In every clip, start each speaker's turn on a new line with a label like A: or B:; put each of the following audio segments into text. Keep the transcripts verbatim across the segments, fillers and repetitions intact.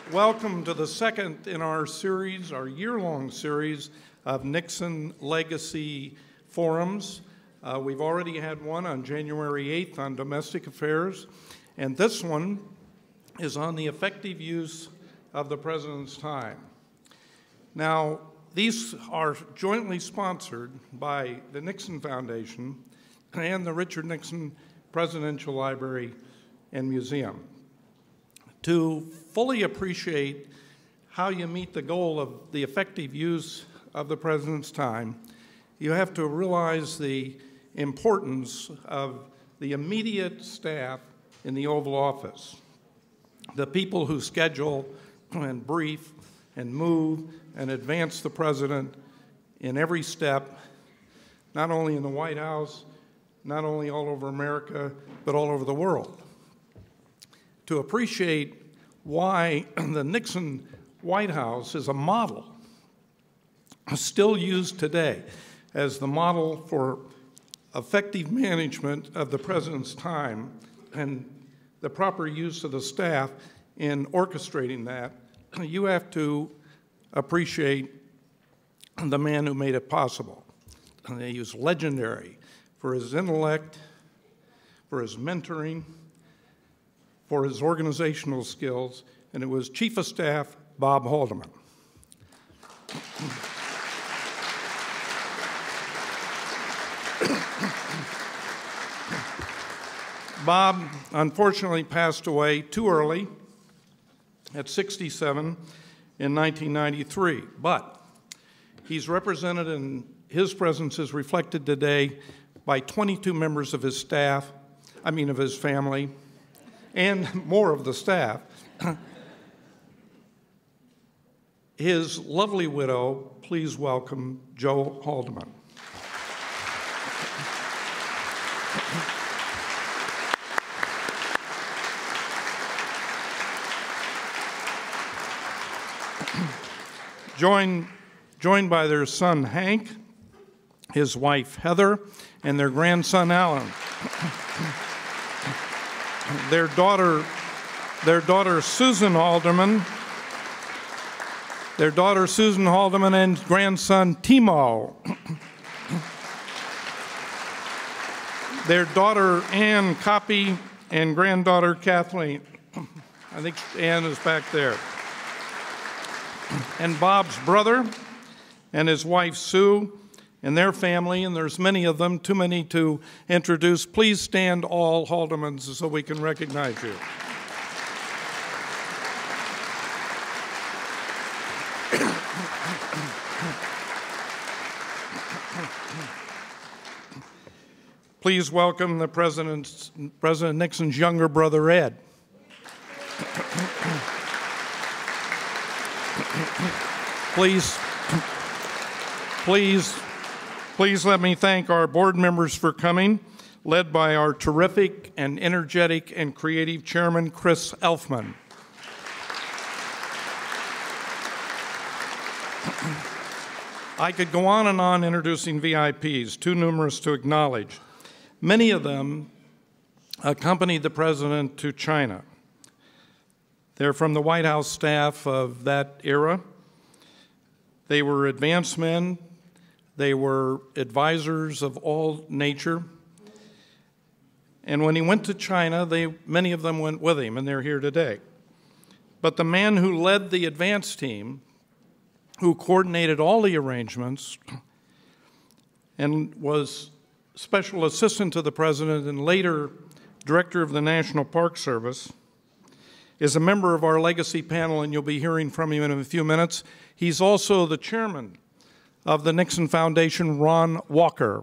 A: Welcome to the second in our series, our year-long series of Nixon Legacy Forums. Uh, we've already had one on January eighth on domestic affairs, and this one is on the effective use of the President's time. Now, these are jointly sponsored by the Nixon Foundation and the Richard Nixon Presidential Library and Museum. To fully appreciate how you meet the goal of the effective use of the President's time, you have to realize the importance of the immediate staff in the Oval Office, the people who schedule and brief and move and advance the President in every step, not only in the White House, not only all over America, but all over the world. To appreciate why the Nixon White House is a model, still used today as the model for effective management of the President's time and the proper use of the staff in orchestrating that, you have to appreciate the man who made it possible. He was legendary for his intellect, for his mentoring, for his organizational skills, and it was Chief of Staff Bob Haldeman. Bob unfortunately passed away too early at sixty-seven in nineteen ninety-three, but he's represented and his presence is reflected today by twenty-two members of his staff, I mean of his family, and more of the staff. His lovely widow, please welcome Jo Haldeman. Joined, joined by their son Hank, his wife Heather, and their grandson Alan. Their daughter, their daughter Susan Haldeman, their daughter Susan Haldeman and grandson Timo. Their daughter Ann Copy and granddaughter Kathleen. I think Ann is back there. And Bob's brother and his wife Sue and their family, and there's many of them, too many to introduce. Please stand all Haldemans so we can recognize you. Please welcome the President's, President Nixon's younger brother, Ed. Please, please, please let me thank our board members for coming, led by our terrific and energetic and creative chairman, Chris Elfman. I could go on and on introducing V I Ps, too numerous to acknowledge. Many of them accompanied the President to China. They're from the White House staff of that era. They were advanced men. They were advisors of all nature. And when he went to China, they, many of them went with him, and they're here today. But the man who led the advance team, who coordinated all the arrangements, and was special assistant to the President and later director of the National Park Service, is a member of our legacy panel, and you'll be hearing from him in a few minutes. He's also the chairman of the Nixon Foundation, Ron Walker.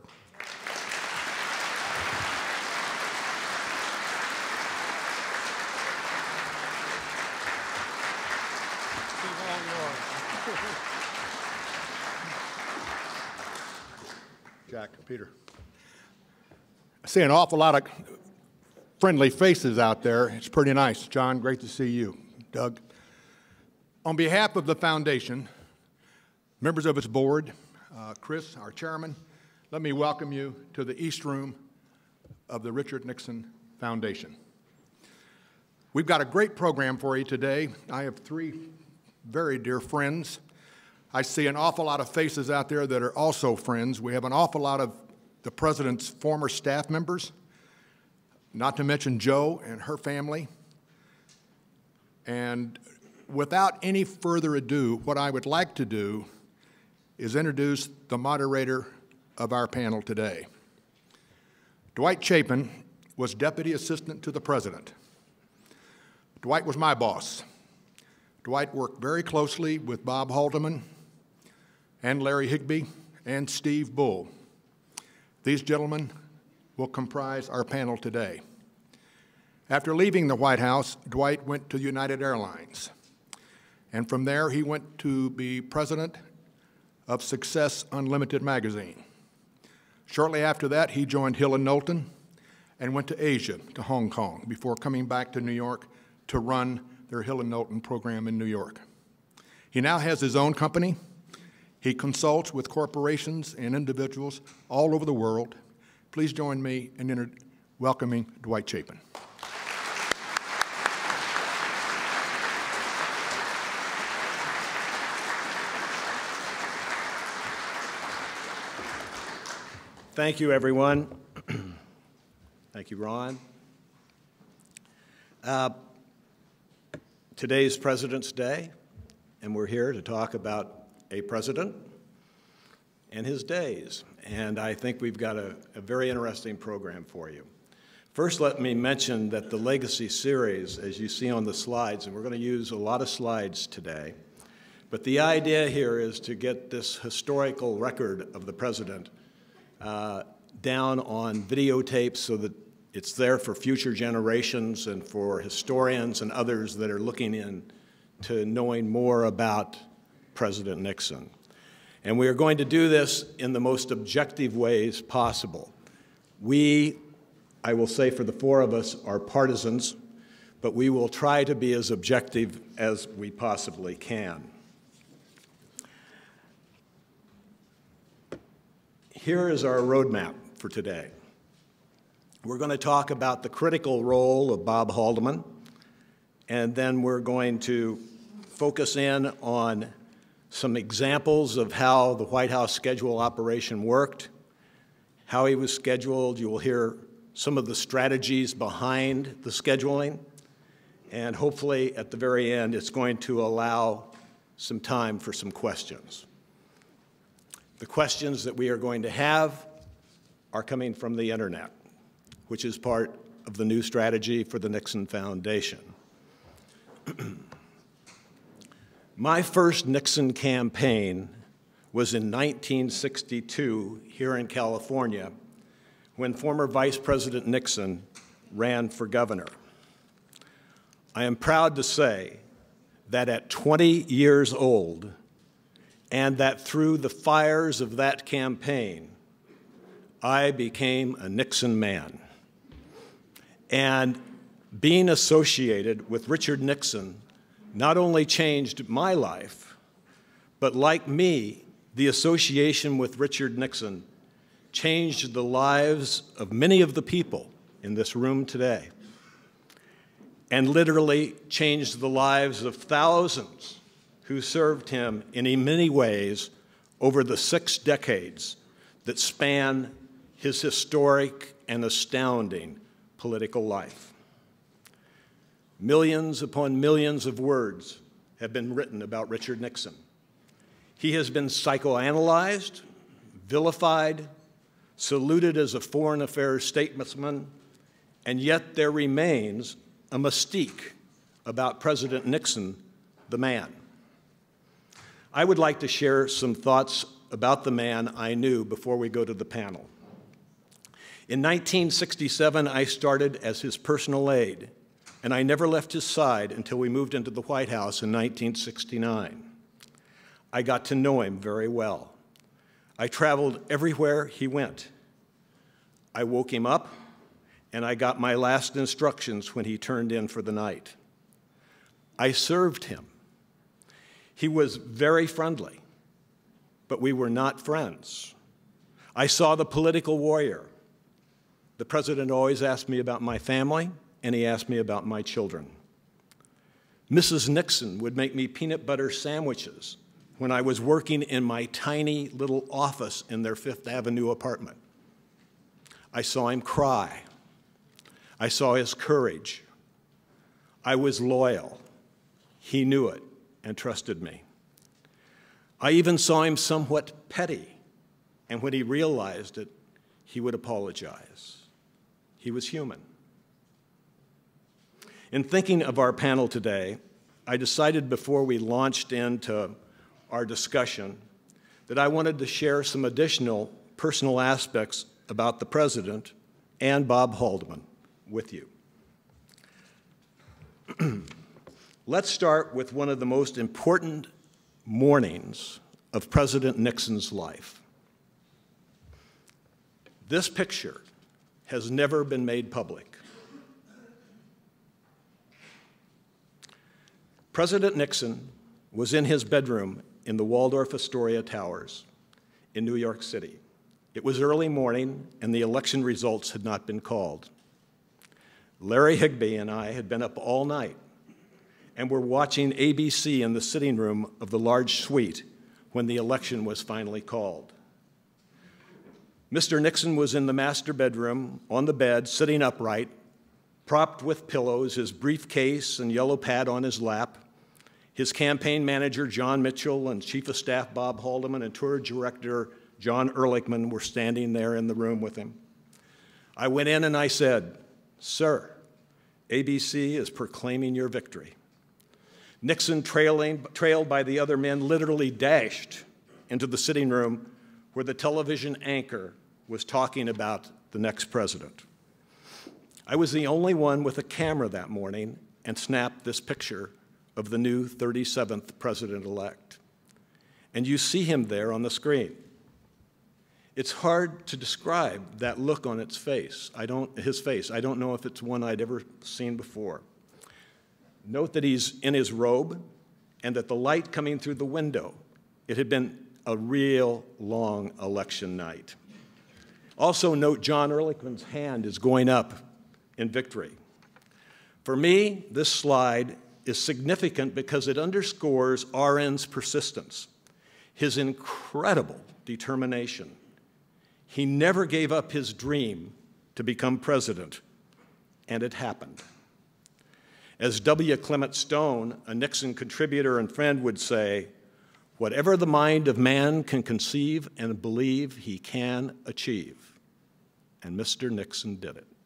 B: Jack and Peter. I see an awful lot of friendly faces out there. It's pretty nice. John, great to see you. Doug. On behalf of the foundation, members of its board, uh, Chris, our chairman, let me welcome you to the East Room of the Richard Nixon Foundation. We've got a great program for you today. I have three very dear friends. I see an awful lot of faces out there that are also friends. We have an awful lot of the President's former staff members, not to mention Jo and her family. And without any further ado, what I would like to do is introduce the moderator of our panel today. Dwight Chapin was Deputy Assistant to the President. Dwight was my boss. Dwight worked very closely with Bob Haldeman and Larry Higby and Steve Bull. These gentlemen will comprise our panel today. After leaving the White House, Dwight went to United Airlines. And from there, he went to be president of Success Unlimited magazine. Shortly after that, he joined Hill and Knowlton and went to Asia, to Hong Kong, before coming back to New York to run their Hill and Knowlton program in New York. He now has his own company. He consults with corporations and individuals all over the world. Please join me in welcoming Dwight Chapin.
C: Thank you, everyone. Thank you, Ron. Uh, today's President's Day, and we're here to talk about a president and his days. And I think we've got a, a very interesting program for you. First, let me mention that the Legacy series, as you see on the slides, and we're going to use a lot of slides today, but the idea here is to get this historical record of the president uh, down on videotape so that it's there for future generations and for historians and others that are looking in to knowing more about President Nixon. And we are going to do this in the most objective ways possible. We, I will say for the four of us, are partisans, but we will try to be as objective as we possibly can. Here is our roadmap for today. We're going to talk about the critical role of Bob Haldeman, and then we're going to focus in on some examples of how the White House schedule operation worked, how he was scheduled. You will hear some of the strategies behind the scheduling, and hopefully at the very end it's going to allow some time for some questions. The questions that we are going to have are coming from the internet, which is part of the new strategy for the Nixon Foundation. My first Nixon campaign was in nineteen sixty-two here in California when former Vice President Nixon ran for governor. I am proud to say that at twenty years old, and that through the fires of that campaign, I became a Nixon man. And being associated with Richard Nixon not only changed my life, but like me, the association with Richard Nixon changed the lives of many of the people in this room today, and literally changed the lives of thousands who served him in many ways over the six decades that span his historic and astounding political life. Millions upon millions of words have been written about Richard Nixon. He has been psychoanalyzed, vilified, saluted as a foreign affairs statesman, and yet there remains a mystique about President Nixon, the man. I would like to share some thoughts about the man I knew before we go to the panel. In nineteen sixty-seven, I started as his personal aide, and I never left his side until we moved into the White House in nineteen sixty-nine. I got to know him very well. I traveled everywhere he went. I woke him up, and I got my last instructions when he turned in for the night. I served him. He was very friendly, but we were not friends. I saw the political warrior. The president always asked me about my family, and he asked me about my children. Missus Nixon would make me peanut butter sandwiches when I was working in my tiny little office in their Fifth Avenue apartment. I saw him cry. I saw his courage. I was loyal. He knew it and trusted me. I even saw him somewhat petty, and when he realized it, he would apologize. He was human. In thinking of our panel today, I decided before we launched into our discussion that I wanted to share some additional personal aspects about the President and Bob Haldeman with you. Let's start with one of the most important mornings of President Nixon's life. This picture has never been made public. President Nixon was in his bedroom in the Waldorf Astoria Towers in New York City. It was early morning, and the election results had not been called. Larry Higby and I had been up all night and were watching A B C in the sitting room of the large suite when the election was finally called. Mister Nixon was in the master bedroom, on the bed, sitting upright, propped with pillows, his briefcase and yellow pad on his lap. His campaign manager, John Mitchell, and Chief of Staff Bob Haldeman, and tour director John Ehrlichman were standing there in the room with him. I went in and I said, "Sir, A B C is proclaiming your victory." Nixon, trailing, trailed by the other men, literally dashed into the sitting room where the television anchor was talking about the next president. I was the only one with a camera that morning and snapped this picture of the new thirty-seventh president-elect. And you see him there on the screen. It's hard to describe that look on its face. I don't, his face. I don't know if it's one I'd ever seen before. Note that he's in his robe and that the light coming through the window. It had been a real long election night. Also note John Ehrlichman's hand is going up in victory. For me, this slide is significant because it underscores R N's persistence, his incredible determination. He never gave up his dream to become president, and it happened. As W. Clement Stone, a Nixon contributor and friend, would say, "Whatever the mind of man can conceive and believe, he can achieve." And Mister Nixon did it.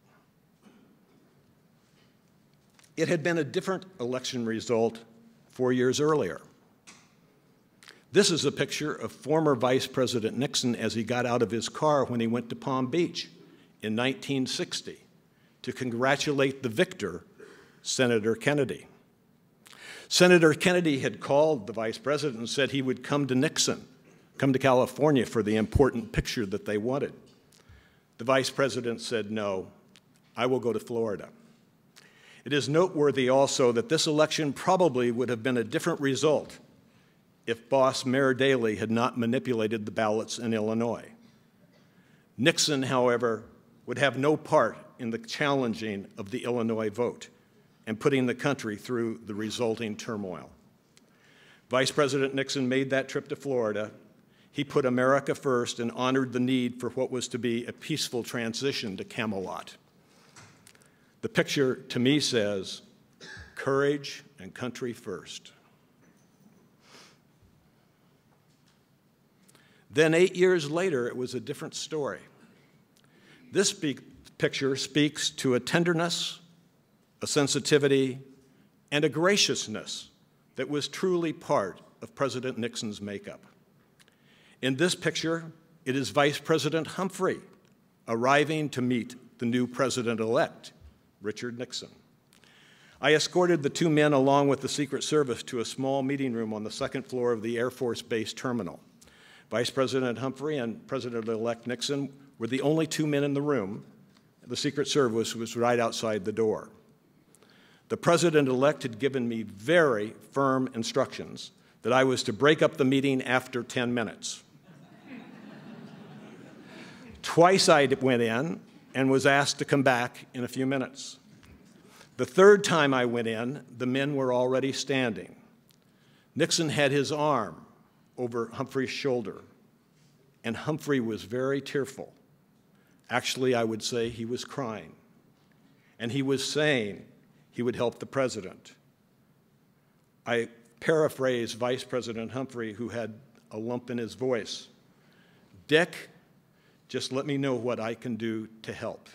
C: It had been a different election result four years earlier. This is a picture of former Vice President Nixon as he got out of his car when he went to Palm Beach in nineteen sixty to congratulate the victor, Senator Kennedy. Senator Kennedy had called the vice president and said he would come to Nixon, come to California for the important picture that they wanted. The vice president said, "No, I will go to Florida." It is noteworthy also that this election probably would have been a different result if boss Mayor Daley had not manipulated the ballots in Illinois. Nixon, however, would have no part in the challenging of the Illinois vote and putting the country through the resulting turmoil. Vice President Nixon made that trip to Florida. He put America first and honored the need for what was to be a peaceful transition to Camelot. The picture, to me, says, courage and country first. Then eight years later, it was a different story. This speak, picture speaks to a tenderness, a sensitivity, and a graciousness that was truly part of President Nixon's makeup. In this picture, it is Vice President Humphrey arriving to meet the new president-elect, Richard Nixon. I escorted the two men along with the Secret Service to a small meeting room on the second floor of the Air Force Base terminal. Vice President Humphrey and President-elect Nixon were the only two men in the room. The Secret Service was right outside the door. The President-elect had given me very firm instructions that I was to break up the meeting after ten minutes. Twice I went in and was asked to come back in a few minutes. The third time I went in, the men were already standing. Nixon had his arm over Humphrey's shoulder, and Humphrey was very tearful. Actually, I would say he was crying. And he was saying he would help the president. I paraphrase Vice President Humphrey, who had a lump in his voice. Dick, just let me know what I can do to help.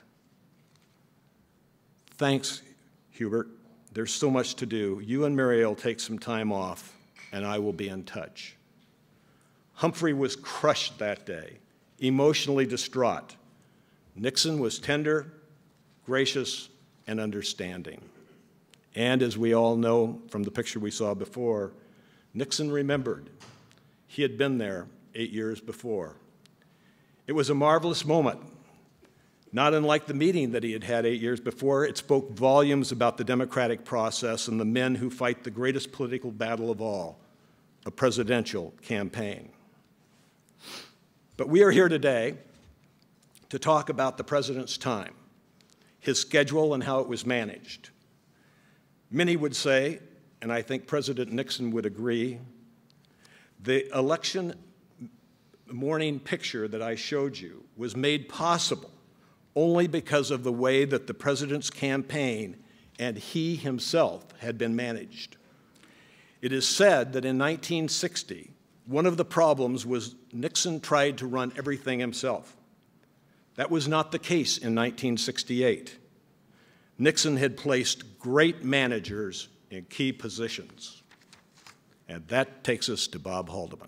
C: Thanks, Hubert. There's so much to do. You and Mary will take some time off, and I will be in touch. Humphrey was crushed that day, emotionally distraught. Nixon was tender, gracious, and understanding. And as we all know from the picture we saw before, Nixon remembered. He had been there eight years before. It was a marvelous moment. Not unlike the meeting that he had had eight years before, it spoke volumes about the democratic process and the men who fight the greatest political battle of all, a presidential campaign. But we are here today to talk about the president's time, his schedule, and how it was managed. Many would say, and I think President Nixon would agree, the election morning picture that I showed you was made possible only because of the way that the president's campaign and he himself had been managed. It is said that in nineteen sixty, one of the problems was Nixon tried to run everything himself. That was not the case in nineteen sixty-eight. Nixon had placed great managers in key positions. And that takes us to Bob Haldeman.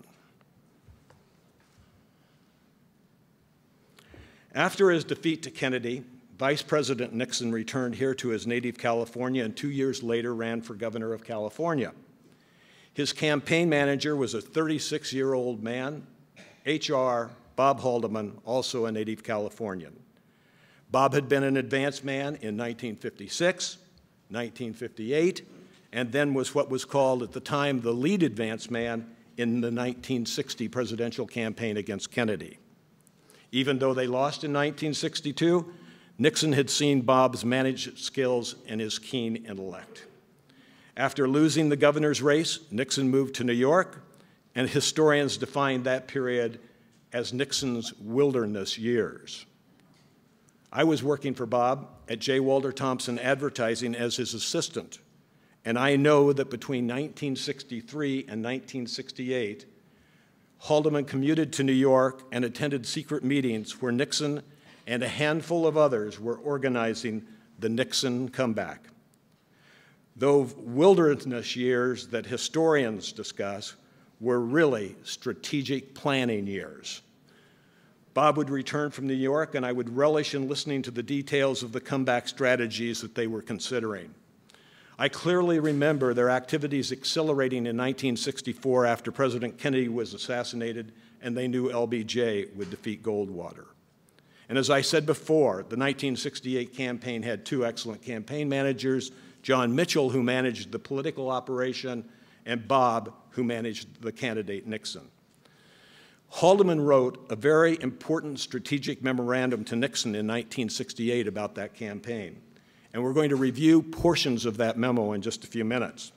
C: After his defeat to Kennedy, Vice President Nixon returned here to his native California and two years later ran for governor of California. His campaign manager was a thirty-six-year-old man, H R Bob Haldeman, also a native Californian. Bob had been an advance man in nineteen fifty-six, nineteen fifty-eight, and then was what was called at the time the lead advance man in the nineteen sixty presidential campaign against Kennedy. Even though they lost in nineteen sixty-two, Nixon had seen Bob's management skills and his keen intellect. After losing the governor's race, Nixon moved to New York, and historians define that period as Nixon's wilderness years. I was working for Bob at J. Walter Thompson Advertising as his assistant, and I know that between nineteen sixty-three and nineteen sixty-eight, Haldeman commuted to New York and attended secret meetings where Nixon and a handful of others were organizing the Nixon comeback. Those wilderness years that historians discuss were really strategic planning years. Bob would return from New York, and I would relish in listening to the details of the comeback strategies that they were considering. I clearly remember their activities accelerating in nineteen sixty-four after President Kennedy was assassinated, and they knew L B J would defeat Goldwater. And as I said before, the nineteen sixty-eight campaign had two excellent campaign managers, John Mitchell, who managed the political operation, and Bob, who managed the candidate Nixon. Haldeman wrote a very important strategic memorandum to Nixon in nineteen sixty-eight about that campaign. And we're going to review portions of that memo in just a few minutes.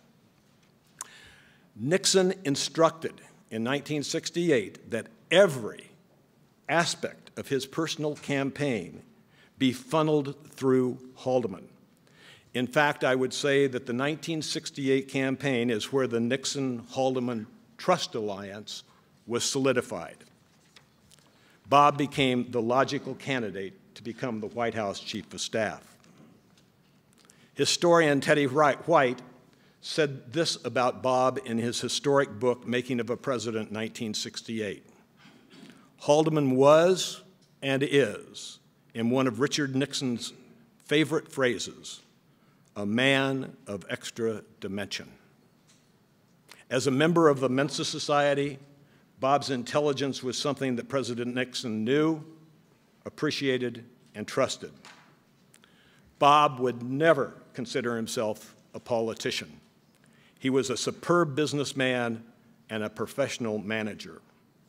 C: Nixon instructed in nineteen sixty-eight that every aspect of his personal campaign be funneled through Haldeman. In fact, I would say that the nineteen sixty-eight campaign is where the Nixon-Haldeman Trust Alliance was solidified. Bob became the logical candidate to become the White House Chief of Staff. Historian Teddy White said this about Bob in his historic book, Making of a President, nineteen sixty-eight. Haldeman was and is, in one of Richard Nixon's favorite phrases, a man of extra dimension. As a member of the Mensa Society, Bob's intelligence was something that President Nixon knew, appreciated, and trusted. Bob would never consider himself a politician. He was a superb businessman and a professional manager.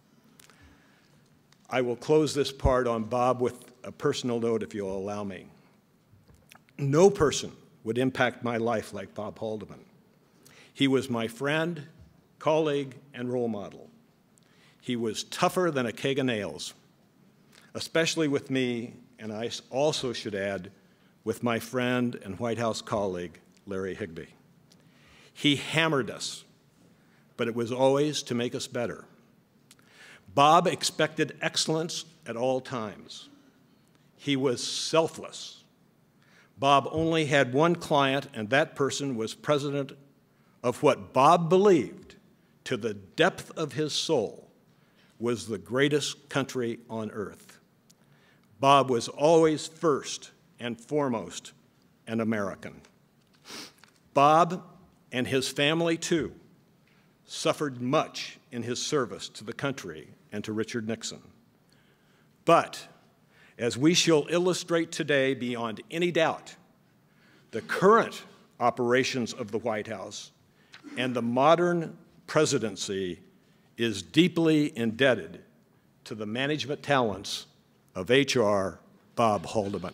C: I will close this part on Bob with a personal note, if you'll allow me. No person would impact my life like Bob Haldeman. He was my friend, colleague, and role model. He was tougher than a keg of nails, especially with me, and I also should add, with my friend and White House colleague, Larry Higby. He hammered us, but it was always to make us better. Bob expected excellence at all times. He was selfless. Bob only had one client, and that person was president of what Bob believed, to the depth of his soul, was the greatest country on earth. Bob was always first and foremost an American. Bob and his family, too, suffered much in his service to the country and to Richard Nixon. But, as we shall illustrate today beyond any doubt, the current operations of the White House and the modern presidency is deeply indebted to the management talents of H R Bob Haldeman.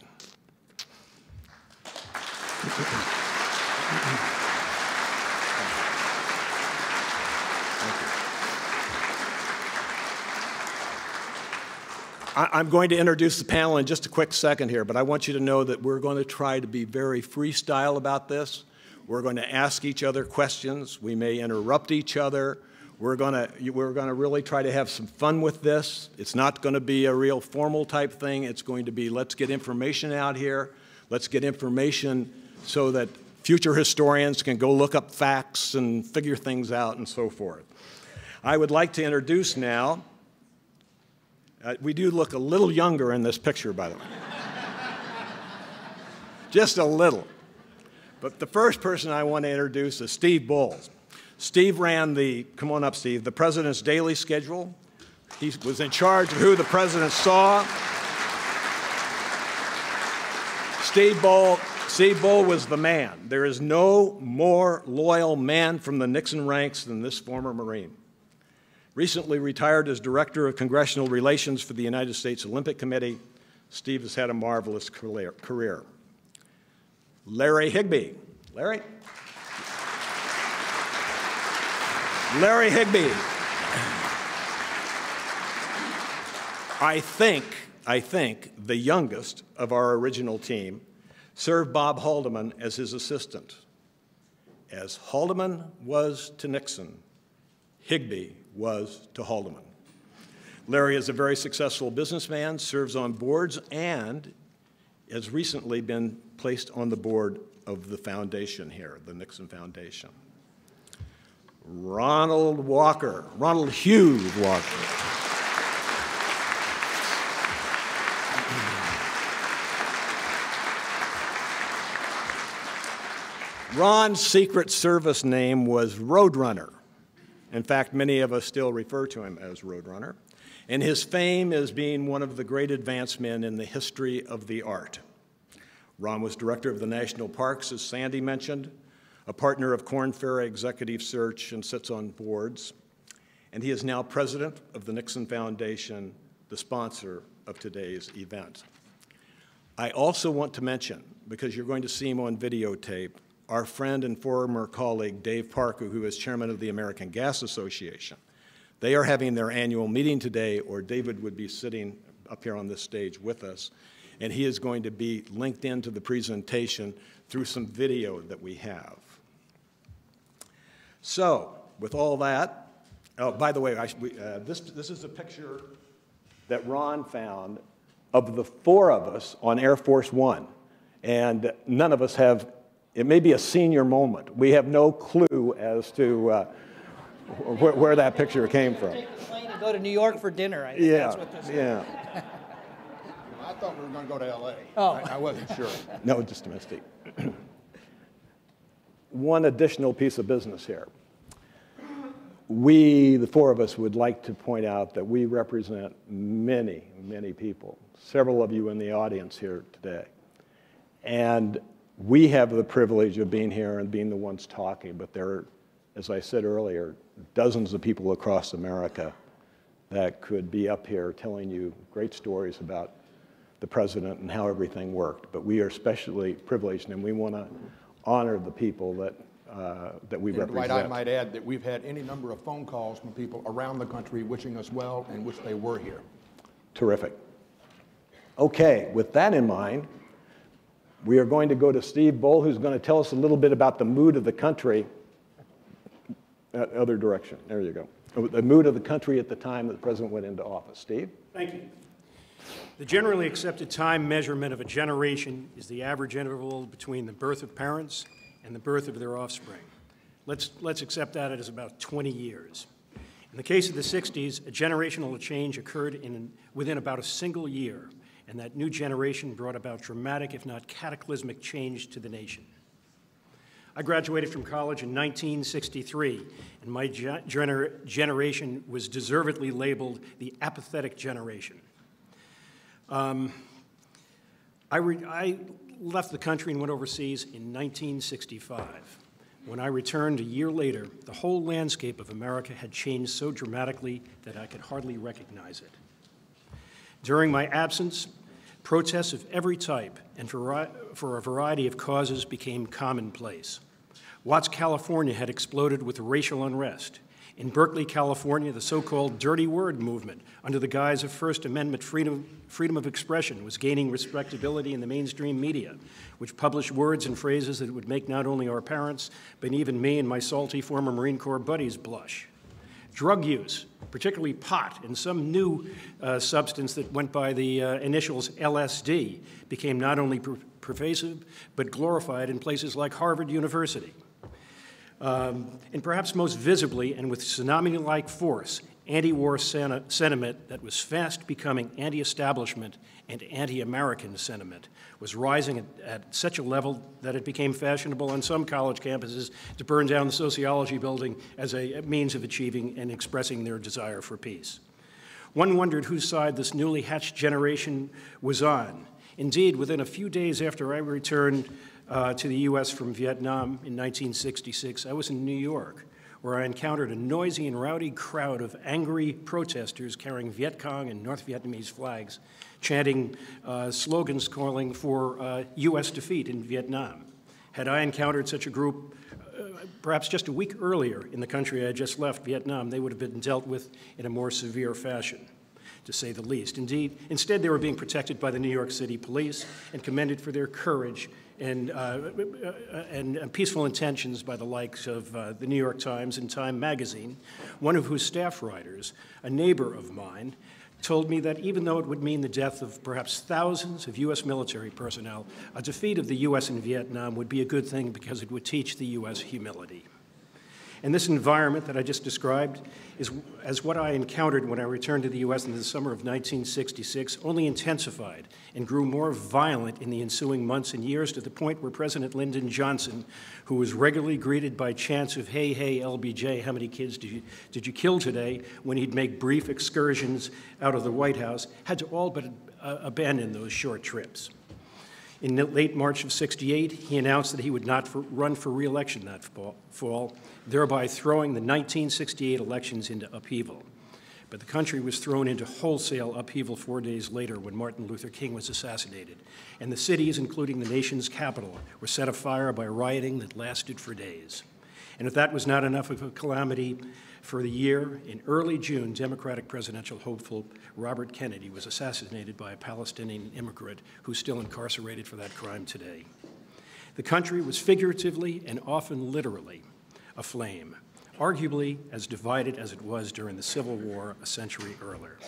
C: I'm going to introduce the panel in just a quick second here, but I want you to know that we're going to try to be very freestyle about this. We're going to ask each other questions. We may interrupt each other. We're going to, we're going to really try to have some fun with this. It's not going to be a real formal type thing. It's going to be, let's get information out here. Let's get information so that future historians can go look up facts and figure things out and so forth. I would like to introduce now, uh, we do look a little younger in this picture, by the way. Just a little. But the first person I want to introduce is Steve Bowles. Steve ran the, come on up, Steve, the president's daily schedule. He was in charge of who the president saw. Steve Bowles, Steve Bowles was the man. There is no more loyal man from the Nixon ranks than this former Marine. Recently retired as Director of Congressional Relations for the United States Olympic Committee, Steve has had a marvelous career. Larry Higby. Larry? Larry Higby. I think, I think the youngest of our original team served Bob Haldeman as his assistant. As Haldeman was to Nixon, Higby was to Haldeman. Larry is a very successful businessman, serves on boards, and has recently been placed on the board of the foundation here, the Nixon Foundation. Ronald Walker, Ronald Hughes Walker. Ron's Secret Service name was Roadrunner. In fact, many of us still refer to him as Roadrunner. And his fame is being one of the great advanced men in the history of the art. Ron was director of the National Parks, as Sandy mentioned, a partner of Korn Ferry Executive Search, and sits on boards. And he is now president of the Nixon Foundation, the sponsor of today's event. I also want to mention, because you're going to see him on videotape, our friend and former colleague, Dave Parker, who is chairman of the American Gas Association. They are having their annual meeting today, or David would be sitting up here on this stage with us, and he is going to be linked into the presentation through some video that we have. So, with all that, oh, by the way, I, we, uh, this, this is a picture that Ron found of the four of us on Air Force One, and none of us have. It may be a senior moment. We have no clue as to uh, where, where that picture came from.
D: Take the plane and go to New York for dinner. I think
C: yeah,
D: that's what this
C: yeah.
D: is.
B: I thought we were going to go to L A.
D: Oh.
B: I, I wasn't sure.
C: No, just domestic. One additional piece of business here. We, the four of us, would like to point out that we represent many, many people, several of you in the audience here today. And we have the privilege of being here and being the ones talking, but there are, as I said earlier, dozens of people across America that could be up here telling you great stories about the president and how everything worked. But we are especially privileged, and we want to honor the people that, uh, that we
B: And
C: represent.
B: Dwight, I might add that we've had any number of phone calls from people around the country wishing us well and wish they were here.
C: Terrific. Okay, with that in mind, we are going to go to Steve Bull, who's going to tell us a little bit about the mood of the country. That other direction, there you go. The mood of the country at the time that the president went into office. Steve?
E: Thank you. The generally accepted time measurement of a generation is the average interval between the birth of parents and the birth of their offspring. Let's, let's accept that as about twenty years. In the case of the sixties, a generational change occurred in, within about a single year, and that new generation brought about dramatic, if not cataclysmic, change to the nation. I graduated from college in nineteen sixty-three, and my gener generation was deservedly labeled the apathetic generation. Um, I, re I left the country and went overseas in nineteen sixty-five. When I returned a year later, the whole landscape of America had changed so dramatically that I could hardly recognize it. During my absence, protests of every type and for, for a variety of causes became commonplace. Watts, California had exploded with racial unrest. In Berkeley, California, the so-called dirty word movement, under the guise of First Amendment freedom, freedom of expression, was gaining respectability in the mainstream media, which published words and phrases that would make not only our parents, but even me and my salty former Marine Corps buddies blush. Drug use, particularly pot and some new uh, substance that went by the uh, initials L S D, became not only per pervasive, but glorified in places like Harvard University. Um, and perhaps most visibly and with tsunami-like force, anti-war sentiment that was fast becoming anti-establishment and anti-American sentiment was rising at, at such a level that it became fashionable on some college campuses to burn down the sociology building as a means of achieving and expressing their desire for peace. One wondered whose side this newly hatched generation was on. Indeed, within a few days after I returned Uh, to the U S from Vietnam in nineteen sixty-six, I was in New York, where I encountered a noisy and rowdy crowd of angry protesters carrying Viet Cong and North Vietnamese flags, chanting uh, slogans calling for uh, U S defeat in Vietnam. Had I encountered such a group uh, perhaps just a week earlier in the country I had just left, Vietnam, they would have been dealt with in a more severe fashion, to say the least. Indeed, instead they were being protected by the New York City police and commended for their courage and, uh, and, and peaceful intentions by the likes of uh, the New York Times and Time magazine, one of whose staff writers, a neighbor of mine, told me that even though it would mean the death of perhaps thousands of U S military personnel, a defeat of the U S in Vietnam would be a good thing because it would teach the U S humility. And this environment that I just described is as what I encountered when I returned to the U S in the summer of nineteen sixty-six, only intensified and grew more violent in the ensuing months and years, to the point where President Lyndon Johnson, who was regularly greeted by chants of "Hey, hey, L B J, how many kids did you, did you kill today?" when he'd make brief excursions out of the White House, had to all but uh, abandon those short trips. In late March of sixty-eight, he announced that he would not for, run for re-election that fall, thereby throwing the nineteen sixty-eight elections into upheaval. But the country was thrown into wholesale upheaval four days later when Martin Luther King was assassinated, and the cities, including the nation's capital, were set afire by rioting that lasted for days. And if that was not enough of a calamity for the year, in early June, Democratic presidential hopeful Robert Kennedy was assassinated by a Palestinian immigrant who's still incarcerated for that crime today. The country was figuratively and often literally aflame, arguably as divided as it was during the Civil War a century earlier.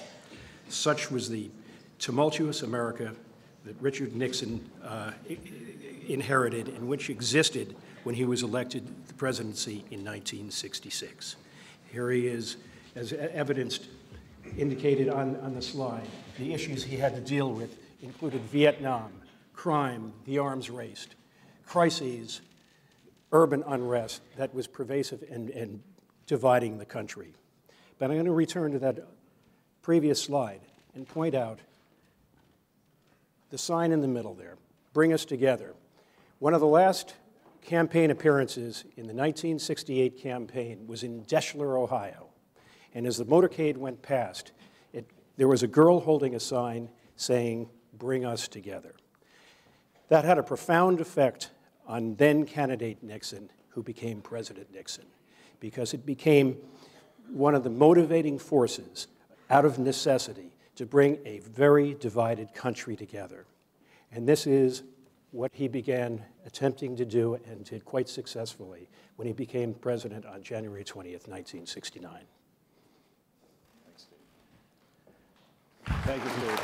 E: Such was the tumultuous America that Richard Nixon uh, inherited and which existed when he was elected to the presidency in nineteen sixty-six. Here he is, as evidenced, indicated on, on the slide. The issues he had to deal with included Vietnam, crime, the arms race, crises, urban unrest that was pervasive and, and dividing the country. But I'm going to return to that previous slide and point out the sign in the middle there, "Bring Us Together." One of the last campaign appearances in the nineteen sixty-eight campaign was in Deschler, Ohio. And as the motorcade went past, it, there was a girl holding a sign saying, bring us together. That had a profound effect on then-candidate Nixon, who became President Nixon, because it became one of the motivating forces out of necessity to bring a very divided country together. And this is what he began attempting to do and did quite successfully when he became president on January twentieth, nineteen sixty-nine.
C: Thanks, Steve. Thank you, Steve.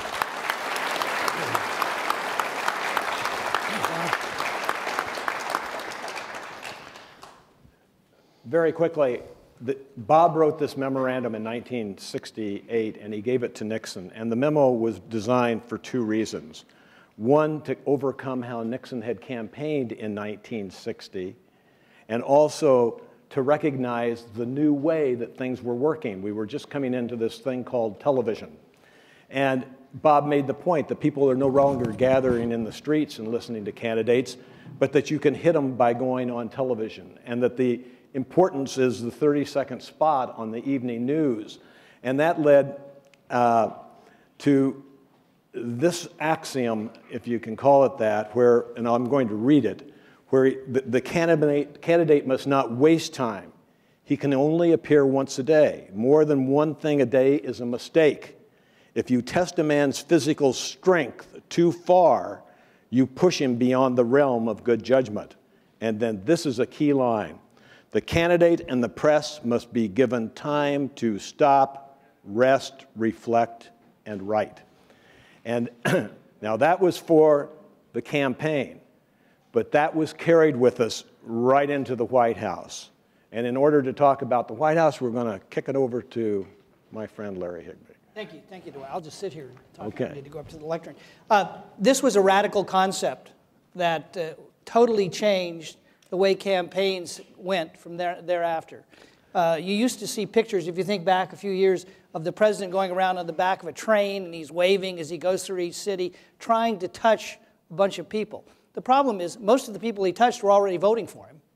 C: Very quickly, the, Bob wrote this memorandum in nineteen sixty-eight, and he gave it to Nixon. And the memo was designed for two reasons. One, to overcome how Nixon had campaigned in nineteen sixty, and also to recognize the new way that things were working. We were just coming into this thing called television. And Bob made the point that people are no longer gathering in the streets and listening to candidates, but that you can hit them by going on television, and that the importance is the thirty second spot on the evening news. And that led uh, to this axiom, if you can call it that, where, and I'm going to read it, where the, the candidate, candidate must not waste time. He can only appear once a day. More than one thing a day is a mistake. If you test a man's physical strength too far, you push him beyond the realm of good judgment. And then this is a key line. The candidate and the press must be given time to stop, rest, reflect, and write. And now that was for the campaign, but that was carried with us right into the White House. And in order to talk about the White House, we're going to kick it over to my friend Larry Higby.
D: Thank you, thank you, Dwight. I'll just sit here and talk.
C: Okay.
D: I need to go up to the lectern. Uh, this was a radical concept that uh, totally changed the way campaigns went from there, thereafter. Uh, you used to see pictures, if you think back a few years, of the president going around on the back of a train, and he's waving as he goes through each city, trying to touch a bunch of people. The problem is, most of the people he touched were already voting for him.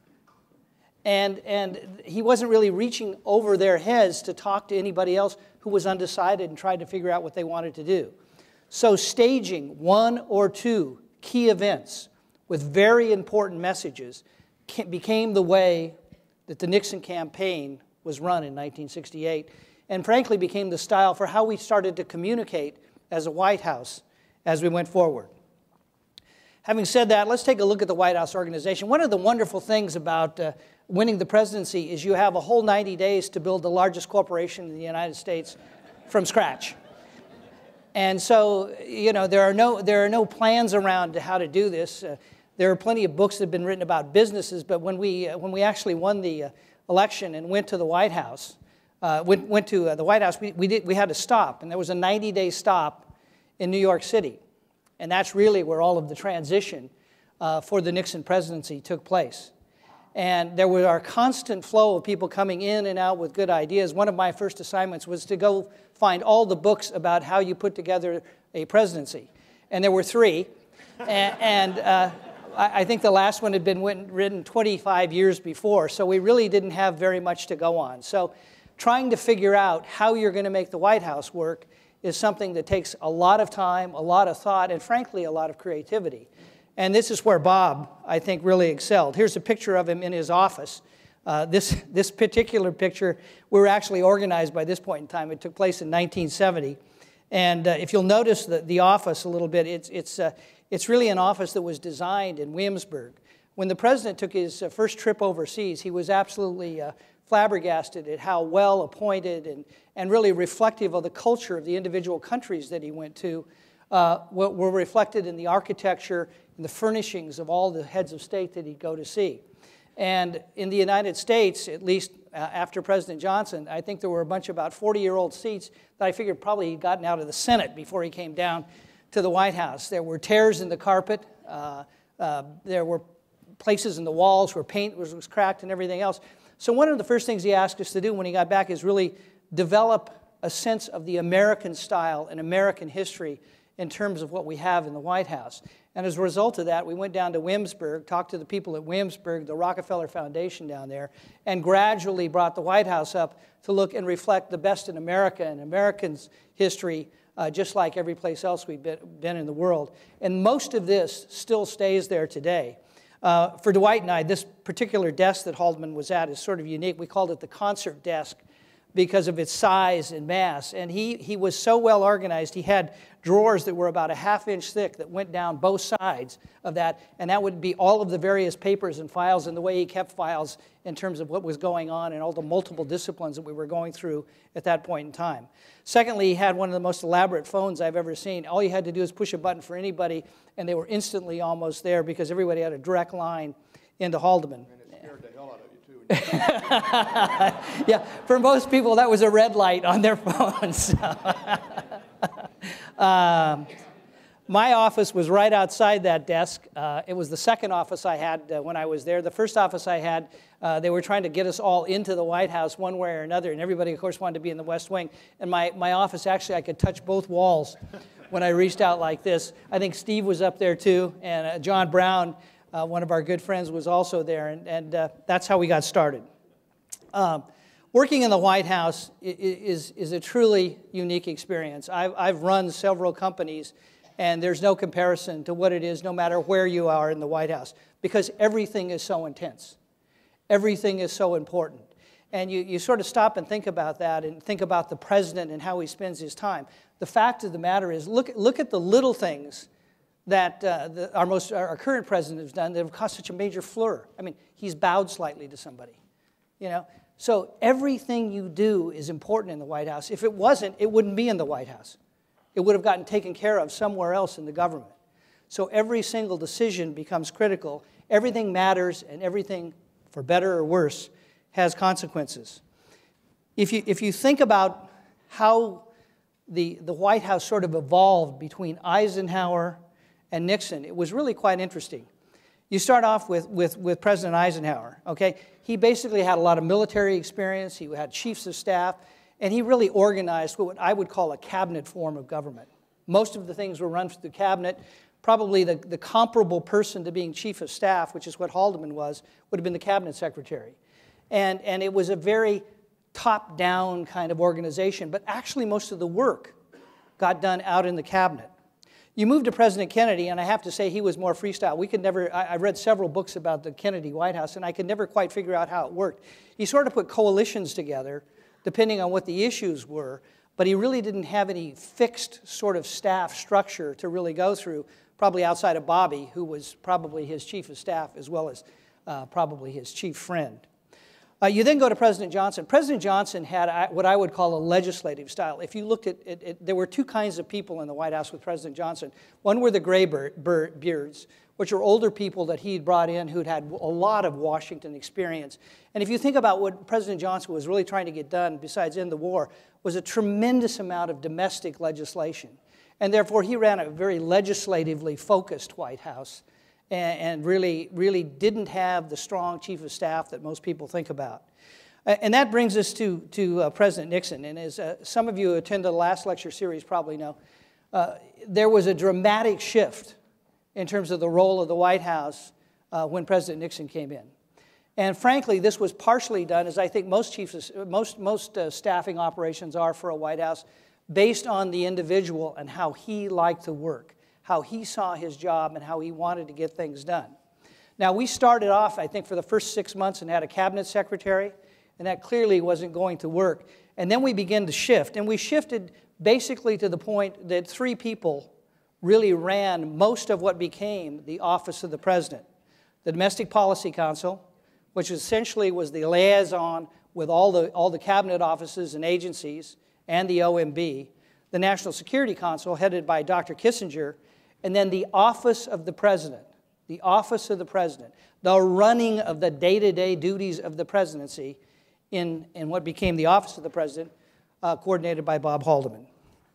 D: And, and he wasn't really reaching over their heads to talk to anybody else who was undecided and tried to figure out what they wanted to do. So staging one or two key events with very important messages became the way that the Nixon campaign was run in nineteen sixty-eight, and frankly became the style for how we started to communicate as a White House as we went forward. Having said that, let's take a look at the White House organization. One of the wonderful things about uh, winning the presidency is you have a whole ninety days to build the largest corporation in the United States from scratch. And so, you know, there are no, there are no plans around how to do this. Uh, there are plenty of books that have been written about businesses, but when we, uh, when we actually won the uh, election and went to the White House, uh, went, went to uh, the White House, we, we, did, we had to stop, and there was a ninety day stop in New York City. And that's really where all of the transition uh, for the Nixon presidency took place. And there was a constant flow of people coming in and out with good ideas. One of my first assignments was to go find all the books about how you put together a presidency. And there were three. and and uh, I think the last one had been written twenty-five years before, so we really didn't have very much to go on. So trying to figure out how you're going to make the White House work is something that takes a lot of time, a lot of thought, and frankly, a lot of creativity. And this is where Bob, I think, really excelled. Here's a picture of him in his office. Uh, this, this particular picture, we were actually organized by this point in time. It took place in nineteen seventy. And uh, if you'll notice the, the office a little bit, it's, it's, uh, it's really an office that was designed in Williamsburg. When the president took his uh, first trip overseas, he was absolutely uh, flabbergasted at how well appointed and, and really reflective of the culture of the individual countries that he went to uh, were reflected in the architecture and the furnishings of all the heads of state that he'd go to see. And in the United States, at least uh, after President Johnson, I think there were a bunch of about forty-year-old seats that I figured probably he'd gotten out of the Senate before he came down to the White House. There were tears in the carpet. Uh, uh, there were places in the walls where paint was, was cracked and everything else. So one of the first things he asked us to do when he got back is really develop a sense of the American style and American history in terms of what we have in the White House. And as a result of that, we went down to Williamsburg, talked to the people at Williamsburg, the Rockefeller Foundation down there, and gradually brought the White House up to look and reflect the best in America and Americans' history uh, just like every place else we've been, been in the world. And most of this still stays there today. Uh, for Dwight and I, this particular desk that Haldeman was at is sort of unique. We called it the concert desk because of its size and mass. And he, he was so well organized, he had drawers that were about a half inch thick that went down both sides of that, and that would be all of the various papers and files and the way he kept files in terms of what was going on and all the multiple disciplines that we were going through at that point in time. Secondly, he had one of the most elaborate phones I've ever seen. All you had to do is push a button for anybody, and they were instantly almost there because everybody had a direct line into Haldeman. Yeah, for most people, that was a red light on their phones. um, my office was right outside that desk. Uh, it was the second office I had uh, when I was there. The first office I had, uh, they were trying to get us all into the White House one way or another, and everybody, of course, wanted to be in the West Wing. And my, my office, actually, I could touch both walls when I reached out like this. I think Steve was up there, too, and uh, John Brown, Uh, one of our good friends, was also there, and, and uh, that's how we got started. Um, working in the White House is, is a truly unique experience. I've, I've run several companies, and there's no comparison to what it is no matter where you are in the White House, because everything is so intense. Everything is so important. And you, you sort of stop and think about that and think about the president and how he spends his time. The fact of the matter is, look, look at the little things that uh, the, our, most, our current president has done that have caused such a major fleur. I mean, he's bowed slightly to somebody, you know? So everything you do is important in the White House. If it wasn't, it wouldn't be in the White House. It would have gotten taken care of somewhere else in the government. So every single decision becomes critical. Everything matters, and everything, for better or worse, has consequences. If you, if you think about how the, the White House sort of evolved between Eisenhower and Nixon, it was really quite interesting. You start off with, with, with President Eisenhower, okay? He basically had a lot of military experience, he had chiefs of staff, and he really organized what I would call a cabinet form of government. Most of the things were run through the cabinet. Probably the, the comparable person to being chief of staff, which is what Haldeman was, would have been the cabinet secretary. And, and it was a very top-down kind of organization, but actually most of the work got done out in the cabinet. You move to President Kennedy, and I have to say he was more freestyle. We could never, I, I read several books about the Kennedy White House, and I could never quite figure out how it worked. He sort of put coalitions together, depending on what the issues were, but he really didn't have any fixed sort of staff structure to really go through, probably outside of Bobby, who was probably his chief of staff, as well as uh, probably his chief friend. Uh, you then go to President Johnson. President Johnson had what I would call a legislative style. If you looked at it, it, there were two kinds of people in the White House with President Johnson. One were the gray beards, which are older people that he'd brought in who'd had a lot of Washington experience. And if you think about what President Johnson was really trying to get done, besides end the war, was a tremendous amount of domestic legislation. And therefore, he ran a very legislatively focused White House, and really, really didn't have the strong chief of staff that most people think about. And that brings us to, to uh, President Nixon. And as uh, some of you who attended the last lecture series probably know, uh, there was a dramatic shift in terms of the role of the White House uh, when President Nixon came in. And frankly, this was partially done, as I think most, chiefs, most, most uh, staffing operations are for a White House, based on the individual and how he liked to work, how he saw his job and how he wanted to get things done. Now, we started off, I think, for the first six months and had a cabinet secretary, and that clearly wasn't going to work. And then we began to shift, and we shifted basically to the point that three people really ran most of what became the Office of the President. The Domestic Policy Council, which essentially was the liaison with all the, all the cabinet offices and agencies, and the O M B, the National Security Council, headed by Doctor Kissinger, and then the Office of the President, the Office of the President, the running of the day-to-day duties of the presidency in, in what became the Office of the President, uh, coordinated by Bob Haldeman.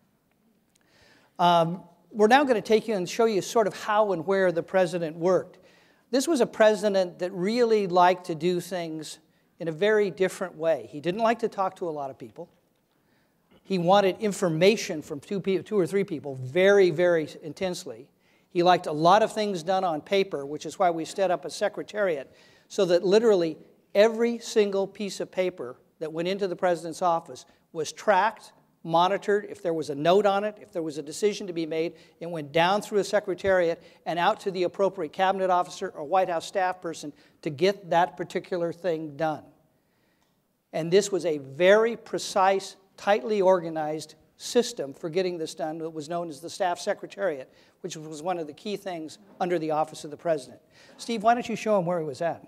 D: Um, we're now going to take you and show you sort of how and where the president worked. This was a president that really liked to do things in a very different way. He didn't like to talk to a lot of people. He wanted information from two, two or three people very, very intensely. He liked a lot of things done on paper, which is why we set up a secretariat, so that literally every single piece of paper that went into the president's office was tracked, monitored. If there was a note on it, if there was a decision to be made, it went down through a secretariat and out to the appropriate cabinet officer or White House staff person to get that particular thing done. And this was a very precise, tightly organized system for getting this done that was known as the Staff Secretariat, which was one of the key things under the Office of the President. Steve, why don't you show him where he was at?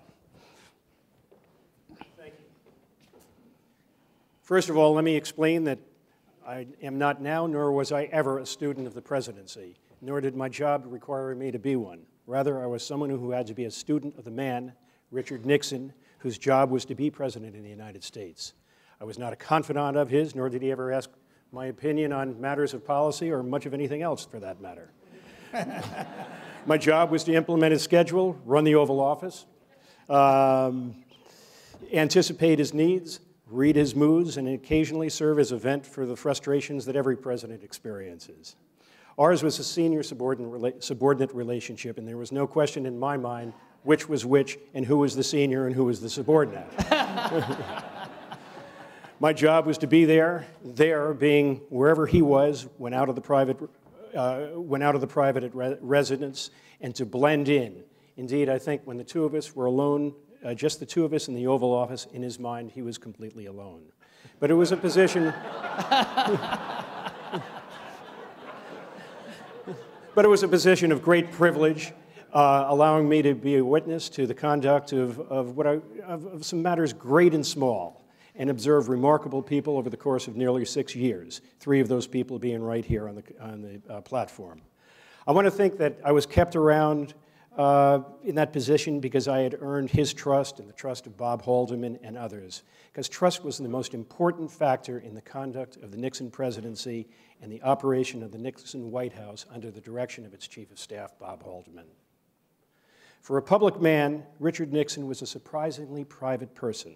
E: Thank you. First of all, let me explain that I am not now, nor was I ever, a student of the presidency, nor did my job require me to be one. Rather, I was someone who had to be a student of the man, Richard Nixon, whose job was to be president of the United States. I was not a confidant of his, nor did he ever ask my opinion on matters of policy or much of anything else for that matter. My job was to implement his schedule, run the Oval Office, um, anticipate his needs, read his moods, and occasionally serve as a vent for the frustrations that every president experiences. Ours was a senior subordinate, rela subordinate relationship, and there was no question in my mind which was which and who was the senior and who was the subordinate. My job was to be there, there being wherever he was when out of the private, uh, when out of the private re residence, and to blend in. Indeed, I think when the two of us were alone, uh, just the two of us in the Oval Office, in his mind, he was completely alone. But it was a position. But it was a position of great privilege, uh, allowing me to be a witness to the conduct of, of, what I, of, of some matters great and small, and observe remarkable people over the course of nearly six years, three of those people being right here on the, on the uh, platform. I want to think that I was kept around uh, in that position because I had earned his trust and the trust of Bob Haldeman and others, because trust was the most important factor in the conduct of the Nixon presidency and the operation of the Nixon White House under the direction of its Chief of Staff, Bob Haldeman. For a public man, Richard Nixon was a surprisingly private person.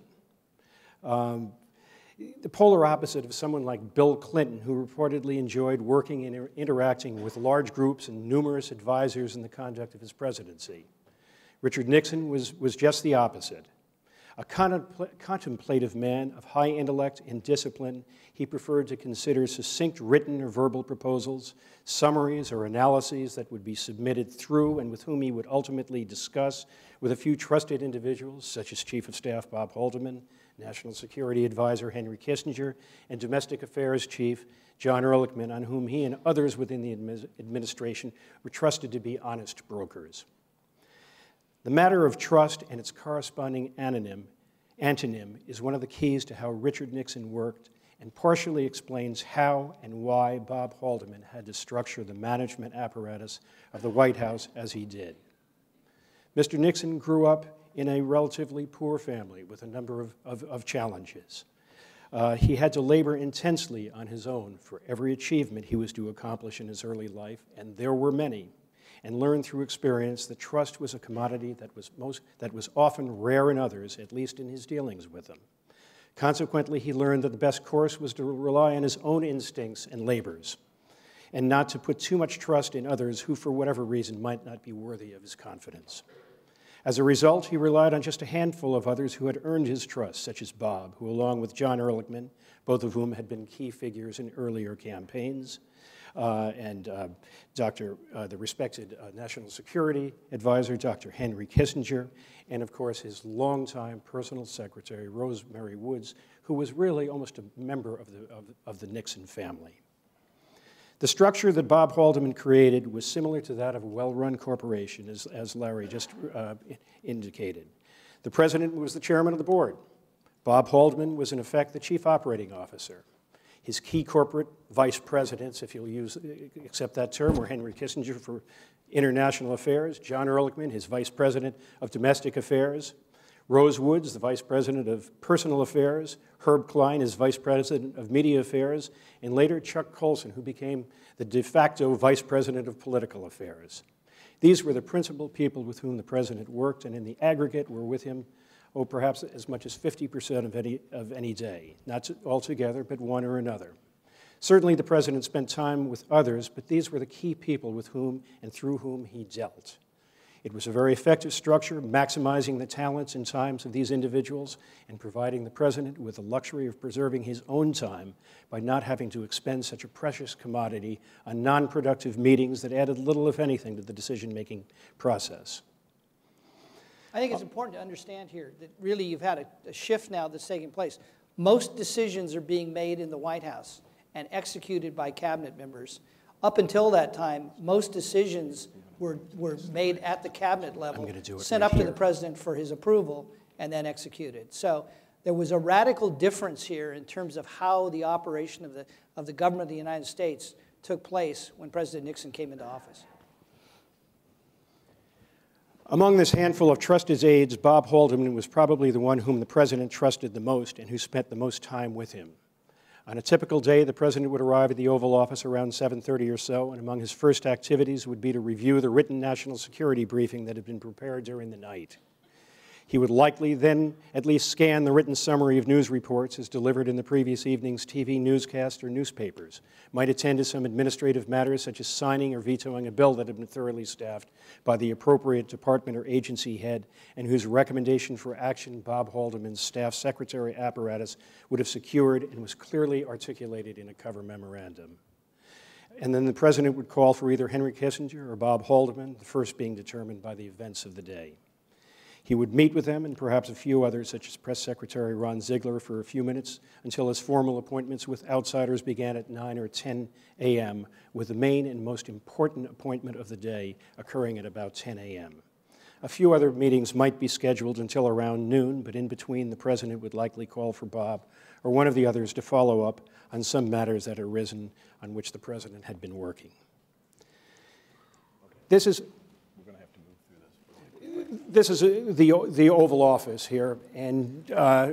E: Um, the polar opposite of someone like Bill Clinton, who reportedly enjoyed working and inter interacting with large groups and numerous advisors in the conduct of his presidency. Richard Nixon was, was just the opposite. A contempl contemplative man of high intellect and discipline, he preferred to consider succinct written or verbal proposals, summaries or analyses that would be submitted through and with whom he would ultimately discuss with a few trusted individuals, such as Chief of Staff Bob Haldeman, National Security Advisor Henry Kissinger, and Domestic Affairs Chief John Ehrlichman, on whom he and others within the admi administration were trusted to be honest brokers. The matter of trust and its corresponding anonym, antonym is one of the keys to how Richard Nixon worked and partially explains how and why Bob Haldeman had to structure the management apparatus of the White House as he did. Mister Nixon grew up in a relatively poor family with a number of, of, of challenges. Uh, he had to labor intensely on his own for every achievement he was to accomplish in his early life, and there were many, and learned through experience that trust was a commodity that was, most, that was often rare in others, at least in his dealings with them. Consequently, he learned that the best course was to rely on his own instincts and labors, and not to put too much trust in others who, for whatever reason, might not be worthy of his confidence. As a result, he relied on just a handful of others who had earned his trust, such as Bob, who, along with John Ehrlichman, both of whom had been key figures in earlier campaigns, uh, and uh, Doctor Uh, the respected uh, National Security Advisor, Doctor Henry Kissinger, and of course his longtime personal secretary, Rosemary Woods, who was really almost a member of the, of, of the Nixon family. The structure that Bob Haldeman created was similar to that of a well-run corporation, as, as Larry just uh, indicated. The president was the chairman of the board. Bob Haldeman was, in effect, the chief operating officer. His key corporate vice presidents, if you'll use, accept that term, were Henry Kissinger for international affairs, John Ehrlichman, his vice president of domestic affairs, Rose Woods, the vice president of personal affairs, Herb Klein, his vice president of media affairs, and later Chuck Colson, who became the de facto vice president of political affairs. These were the principal people with whom the president worked, and in the aggregate were with him, oh, perhaps as much as fifty percent of any, of any day, not all together, but one or another. Certainly the president spent time with others, but these were the key people with whom and through whom he dealt. It was a very effective structure, maximizing the talents and times of these individuals and providing the president with the luxury of preserving his own time by not having to expend such a precious commodity on non-productive meetings that added little, if anything, to the decision-making process.
D: I think it's important to understand here that really you've had a, a shift now that's taking place. Most decisions are being made in the White House and executed by cabinet members. Up until that time, most decisions were, were made at the cabinet level, sent
E: right
D: up
E: here.
D: to the president for his approval, and then executed. So there was a radical difference here in terms of how the operation of the, of the government of the United States took place when President Nixon came into office.
E: Among this handful of trusted aides, Bob Haldeman was probably the one whom the president trusted the most and who spent the most time with him. On a typical day, the president would arrive at the Oval Office around seven thirty or so, and among his first activities would be to review the written national security briefing that had been prepared during the night. He would likely then at least scan the written summary of news reports as delivered in the previous evening's T V newscast or newspapers, might attend to some administrative matters such as signing or vetoing a bill that had been thoroughly staffed by the appropriate department or agency head and whose recommendation for action Bob Haldeman's staff secretary apparatus would have secured and was clearly articulated in a cover memorandum. And then the president would call for either Henry Kissinger or Bob Haldeman, the first being determined by the events of the day. He would meet with them and perhaps a few others, such as Press Secretary Ron Ziegler, for a few minutes until his formal appointments with outsiders began at nine or ten a m, with the main and most important appointment of the day occurring at about ten a m A few other meetings might be scheduled until around noon, but in between, the president would likely call for Bob or one of the others to follow up on some matters that had arisen on which the president had been working. This is This is a, the, the Oval Office here, and uh,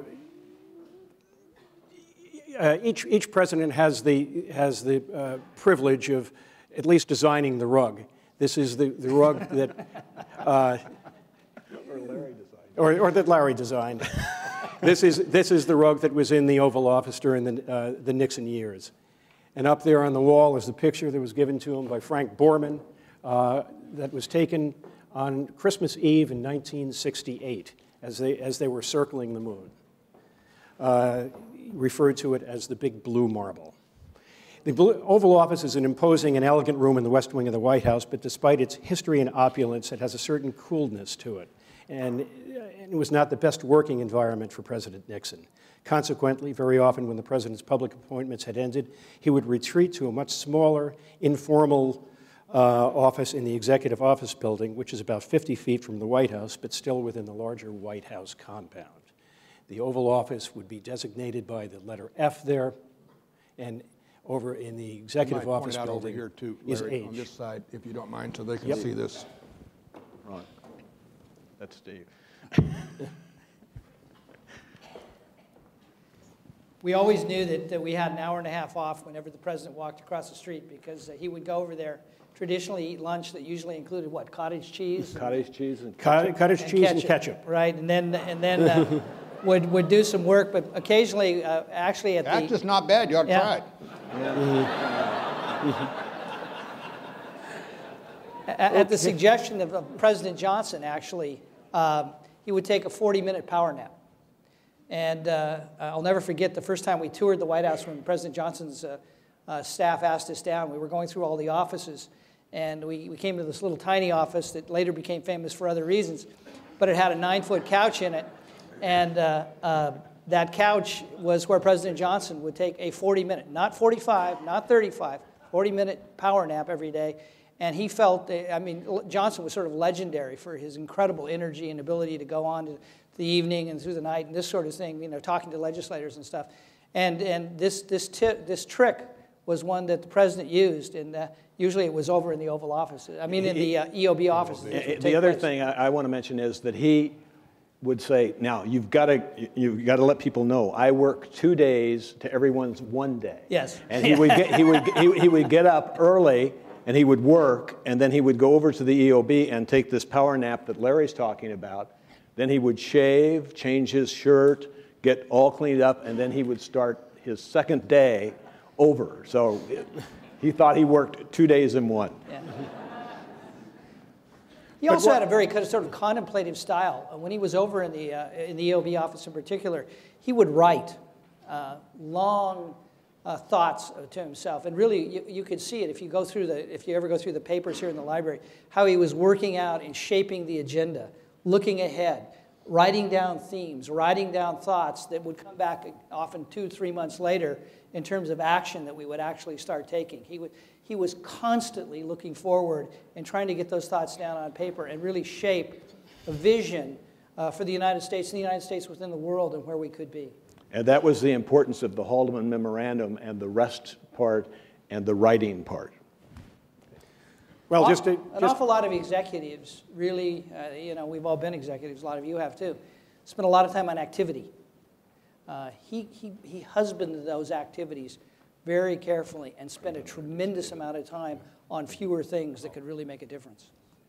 E: uh, each, each president has the, has the uh, privilege of at least designing the rug. This is the, the rug that, uh, or, Larry designed. Or, or that Larry designed. this, is, this is the rug that was in the Oval Office during the, uh, the Nixon years. And up there on the wall is the picture that was given to him by Frank Borman uh, that was taken on Christmas Eve in nineteen sixty-eight, as they, as they were circling the moon, uh, referred to it as the Big Blue Marble. The Oval Office is an imposing and elegant room in the West Wing of the White House, but despite its history and opulence, it has a certain coolness to it, and it was not the best working environment for President Nixon. Consequently, very often when the president's public appointments had ended, he would retreat to a much smaller, informal Uh, office in the Executive Office Building, which is about fifty feet from the White House, but still within the larger White House compound. The Oval Office would be designated by the letter F there, and over in the Executive Office
B: point out
E: Building
B: over here too,
E: is
B: Larry,
E: H.
B: on this side, if you don't mind, so they can
E: Yep.
B: see this.
C: Ron, that's Steve.
D: We always knew that, that we had an hour and a half off whenever the president walked across the street because uh, he would go over there, traditionally eat lunch that usually included what, cottage cheese?
C: Cottage cheese and
E: Cottage, cottage
D: and
E: cheese
D: ketchup,
E: and ketchup.
D: Right, and then, and then uh, would, would do some work, but occasionally, uh, actually at
B: That's
D: the...
B: just not bad. You ought to
D: Yeah.
B: try it.
D: At, at the suggestion of, of President Johnson, actually, um, he would take a forty-minute power nap. And uh, I'll never forget the first time we toured the White House when President Johnson's uh, uh, staff asked us down. We were going through all the offices, and we, we came to this little tiny office that later became famous for other reasons, but it had a nine-foot couch in it, and uh, uh, that couch was where President Johnson would take a forty-minute, not forty-five, not thirty-five, forty-minute power nap every day. And he felt, I mean, Johnson was sort of legendary for his incredible energy and ability to go on to the evening and through the night and this sort of thing, you know, talking to legislators and stuff. And, and this, this, this trick was one that the president used, and uh, usually it was over in the Oval Office. I mean, in the uh, E O B office.
C: The other thing I, I want to mention is that he would say, now, you've got to you've got to let people know, I work two days to everyone's one day.
D: Yes.
C: And he would get, he would, he, he would get up early, and he would work, and then he would go over to the E O B and take this power nap that Larry's talking about. Then he would shave, change his shirt, get all cleaned up, and then he would start his second day over. So he thought he worked two days in one.
D: Yeah. He also had a very kind of sort of contemplative style. When he was over in the, uh, in the E O B office in particular, he would write uh, long uh, thoughts to himself. And really, you, you could see it if you go through the, if you ever go through the papers here in the library, how he was working out and shaping the agenda, looking ahead, writing down themes, writing down thoughts that would come back often two, three months later in terms of action that we would actually start taking. He would, he was constantly looking forward and trying to get those thoughts down on paper and really shape a vision uh, for the United States and the United States within the world and where we could be.
C: And that was the importance of the Haldeman Memorandum and the rest part and the writing part.
E: Well, just to,
D: An
E: just,
D: awful lot of executives really, uh, you know, we've all been executives, a lot of you have too, spend a lot of time on activity. Uh, he, he, he husbanded those activities very carefully and spent a tremendous amount of time on fewer things that could really make a difference.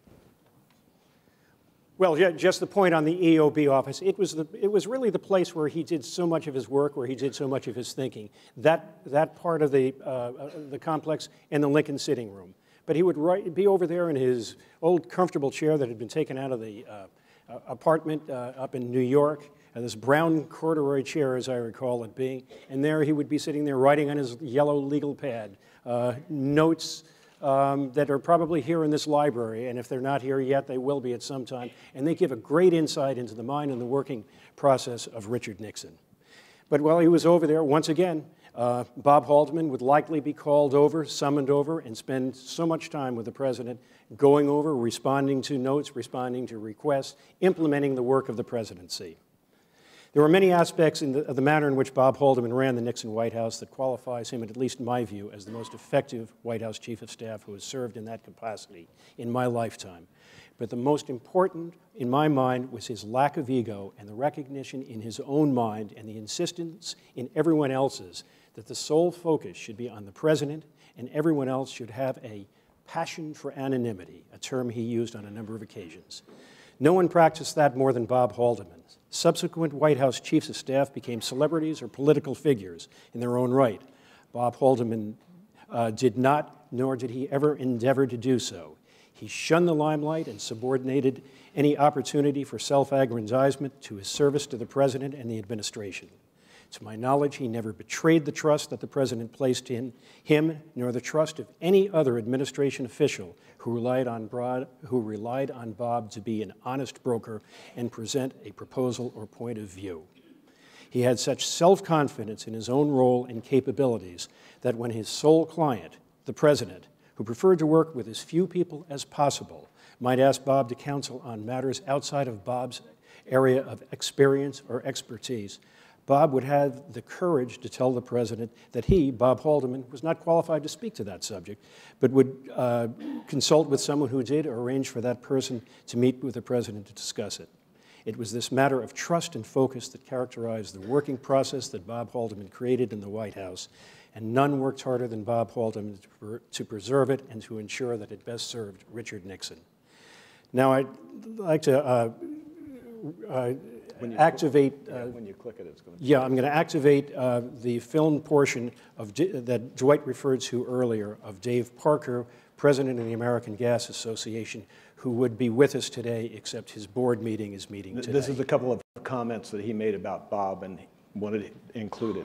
E: well, yeah, just the point on the E O B office, it was, the, it was really the place where he did so much of his work, where he did so much of his thinking. That, that part of the, uh, the complex and the Lincoln sitting room. But he would write, be over there in his old comfortable chair that had been taken out of the uh, apartment uh, up in New York, uh, this brown corduroy chair, as I recall it being, and there he would be sitting there writing on his yellow legal pad, uh, notes um, that are probably here in this library, and if they're not here yet, they will be at some time, and they give a great insight into the mind and the working process of Richard Nixon. But while he was over there, once again, Uh, Bob Haldeman would likely be called over, summoned over, and spend so much time with the president going over, responding to notes, responding to requests, implementing the work of the presidency. There were many aspects in the, of the manner in which Bob Haldeman ran the Nixon White House that qualifies him, at least in my view, as the most effective White House Chief of Staff who has served in that capacity in my lifetime. But the most important, in my mind, was his lack of ego and the recognition in his own mind and the insistence in everyone else's that the sole focus should be on the president and everyone else should have a passion for anonymity, a term he used on a number of occasions. No one practiced that more than Bob Haldeman. Subsequent White House chiefs of staff became celebrities or political figures in their own right. Bob Haldeman uh, did not, nor did he ever endeavor to do so. He shunned the limelight and subordinated any opportunity for self-aggrandizement to his service to the president and the administration. To my knowledge, he never betrayed the trust that the president placed in him, nor the trust of any other administration official who relied on, Broad, who relied on Bob to be an honest broker and present a proposal or point of view. He had such self-confidence in his own role and capabilities that when his sole client, the president, who preferred to work with as few people as possible, might ask Bob to counsel on matters outside of Bob's area of experience or expertise, Bob would have the courage to tell the president that he, Bob Haldeman, was not qualified to speak to that subject, but would uh, consult with someone who did or arrange for that person to meet with the president to discuss it. It was this matter of trust and focus that characterized the working process that Bob Haldeman created in the White House, and none worked harder than Bob Haldeman to, to preserve it and to ensure that it best served Richard Nixon. Now, I'd like to uh, uh, When you activate.
C: Click, yeah, uh, when you click it, it's going to.
E: Yeah, I'm going to activate uh, the film portion of D that Dwight referred to earlier of Dave Parker, president of the American Gas Association, who would be with us today, except his board meeting is meeting today.
C: This is a couple of comments that he made about Bob and wanted it included.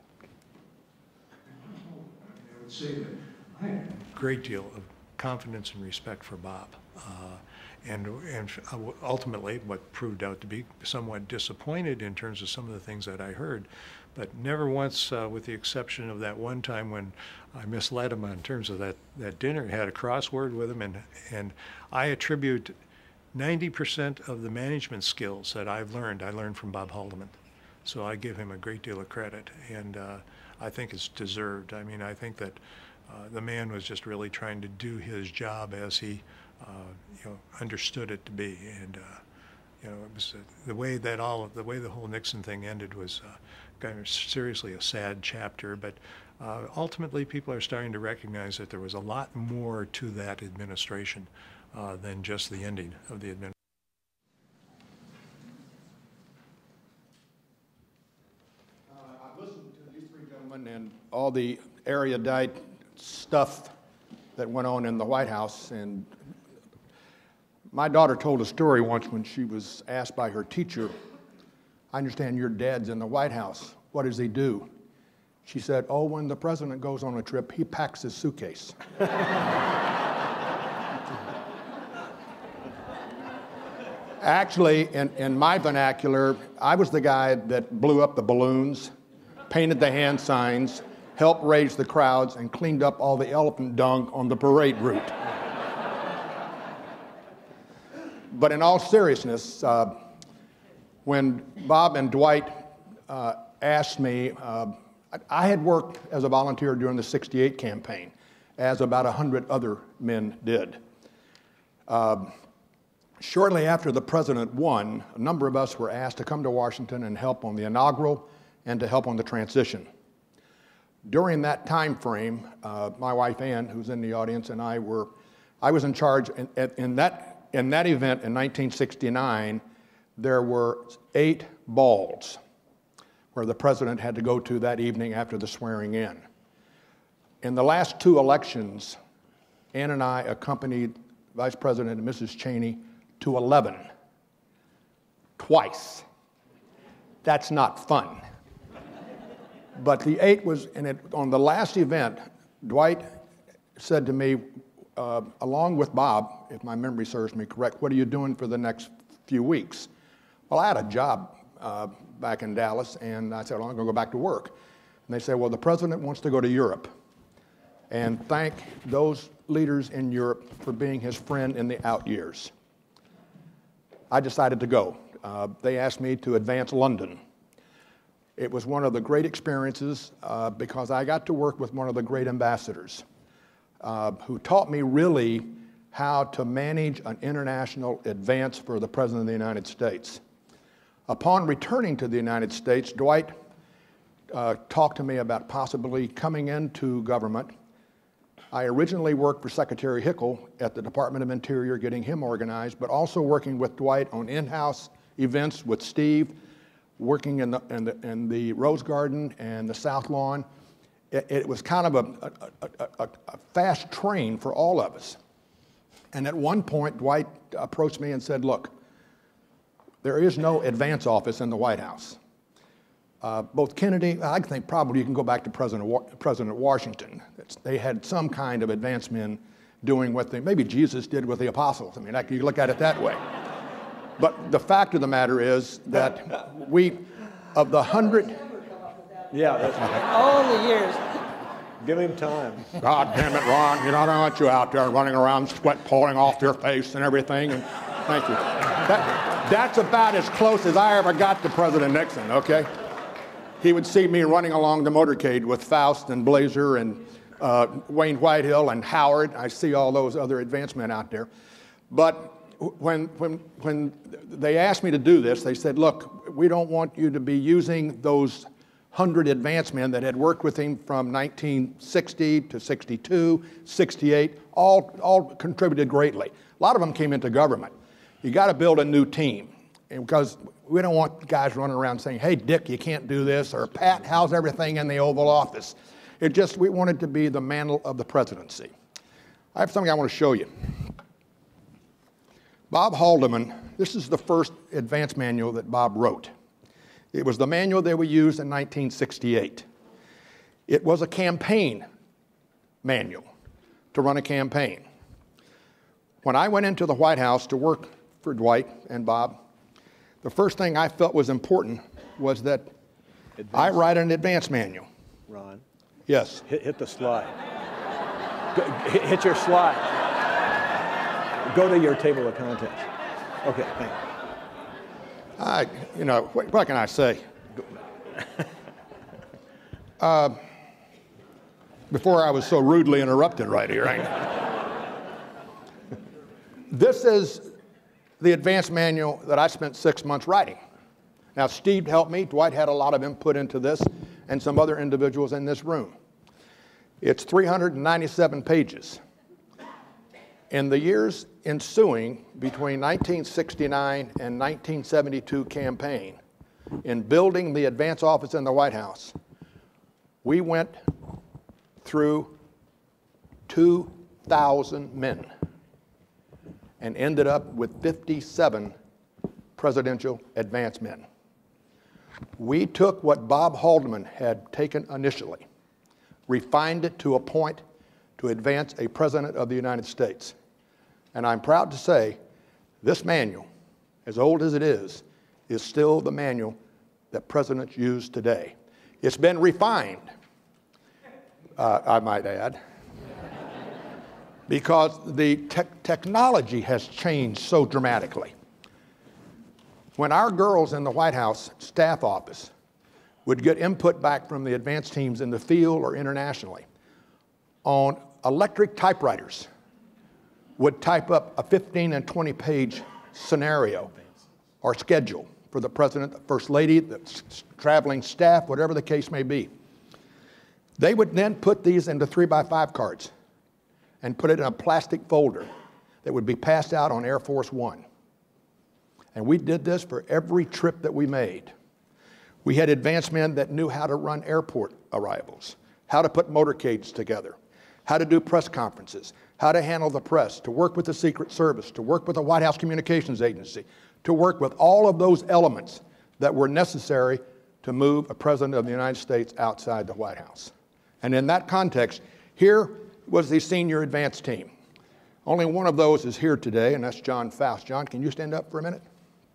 F: I would say that I have a great deal of confidence and respect for Bob. Uh, And, and ultimately, what proved out to be somewhat disappointed in terms of some of the things that I heard, but never once, uh, with the exception of that one time when I misled him in terms of that, that dinner, had a crossword with him, and, and I attribute ninety percent of the management skills that I've learned, I learned from Bob Haldeman. So I give him a great deal of credit, and uh, I think it's deserved. I mean, I think that uh, the man was just really trying to do his job as he Uh, you know, understood it to be, and uh, you know, it was uh, the way that all the way the whole Nixon thing ended was uh, kind of seriously a sad chapter. But uh, ultimately, people are starting to recognize that there was a lot more to that administration uh, than just the ending of the administration.
B: Uh, I've listened to these three gentlemen and all the erudite stuff that went on in the White House, and My daughter told a story once when she was asked by her teacher, I understand your dad's in the White House. What does he do? She said, oh, when the president goes on a trip, he packs his suitcase. Actually, in, in my vernacular, I was the guy that blew up the balloons, painted the hand signs, helped raise the crowds, and cleaned up all the elephant dung on the parade route. But in all seriousness, uh, when Bob and Dwight uh, asked me, uh, I had worked as a volunteer during the sixty-eight campaign, as about one hundred other men did. Uh, shortly after the president won, a number of us were asked to come to Washington and help on the inaugural and to help on the transition. During that time frame, uh, my wife Ann, who's in the audience, and I were, I was in charge. In, in, that, in that event in nineteen sixty-nine, there were eight balls where the president had to go to that evening after the swearing in. In the last two elections, Ann and I accompanied Vice President and Missus Cheney to eleven, twice. That's not fun. But the eight was, and it, on the last event, Dwight said to me, uh, along with Bob, if my memory serves me correct, what are you doing for the next few weeks? Well, I had a job uh, back in Dallas, and I said, well, I'm going to go back to work. And they said, well, the president wants to go to Europe and thank those leaders in Europe for being his friend in the out years. I decided to go. Uh, they asked me to advance London. It was one of the great experiences uh, because I got to work with one of the great ambassadors uh, who taught me really how to manage an international advance for the President of the United States. Upon returning to the United States, Dwight uh, talked to me about possibly coming into government. I originally worked for Secretary Hickel at the Department of Interior, getting him organized, but also working with Dwight on in-house events with Steve, working in the, in the, in the Rose Garden and the South Lawn. It, it was kind of a, a, a, a fast train for all of us. And at one point, Dwight approached me and said, look, there is no advance office in the White House. Uh, both Kennedy, I think probably you can go back to President, Wa President Washington. It's, they had some kind of advance men doing what they, maybe Jesus did with the apostles. I mean, you look at it that way. But the fact of the matter is that we, of the hundred...
C: Yeah, that's right.
D: All the years.
C: Give him time.
B: God damn it, Ron, you know, I don't want you out there running around, sweat pouring off your face and everything, and thank you. That, that's about as close as I ever got to President Nixon, okay? He would see me running along the motorcade with Faust and Blazer and uh, Wayne Whitehill and Howard. I see all those other advance men out there. But when, when, when they asked me to do this, they said, look, we don't want you to be using those hundred advance men that had worked with him from nineteen sixty to sixty-two, sixty-eight, all, all contributed greatly. A lot of them came into government. You got to build a new team, and because we don't want guys running around saying, hey, Dick, you can't do this, or Pat, how's everything in the Oval Office? It just, we wanted to be the mantle of the presidency. I have something I want to show you. Bob Haldeman, this is the first advance manual that Bob wrote. It was the manual that we used in nineteen sixty-eight. It was a campaign manual to run a campaign. When I went into the White House to work for Dwight and Bob, the first thing I felt was important was that advance. I write an advance manual.
C: Ron?
B: Yes.
C: Hit, hit the slide. Go, hit, hit your slide. Go to your table of contents. Okay, thank you.
B: I, you know, what, what can I say? uh, before I was so rudely interrupted right here. Right? This is the advance manual that I spent six months writing. Now, Steve helped me. Dwight had a lot of input into this, and some other individuals in this room. It's three hundred ninety-seven pages. In the years ensuing between nineteen sixty-nine and nineteen seventy-two campaign, in building the advance office in the White House, we went through two thousand men. and ended up with fifty-seven presidential advance men. We took what Bob Haldeman had taken initially, refined it to a point to advance a president of the United States. And I'm proud to say this manual, as old as it is, is still the manual that presidents use today. It's been refined, uh, I might add, because the te technology has changed so dramatically. When our girls in the White House staff office would get input back from the advance teams in the field or internationally on electric typewriters, would type up a fifteen and twenty page scenario or schedule for the president, the first lady, the traveling staff, whatever the case may be. They would then put these into three by five cards and put it in a plastic folder that would be passed out on Air Force One. And we did this for every trip that we made. We had advanced men that knew how to run airport arrivals, how to put motorcades together, how to do press conferences, how to handle the press, to work with the Secret Service, to work with the White House Communications Agency, to work with all of those elements that were necessary to move a president of the United States outside the White House. And in that context, here was the senior advance team. Only one of those is here today, and that's John Faust. John, can you stand up for a minute?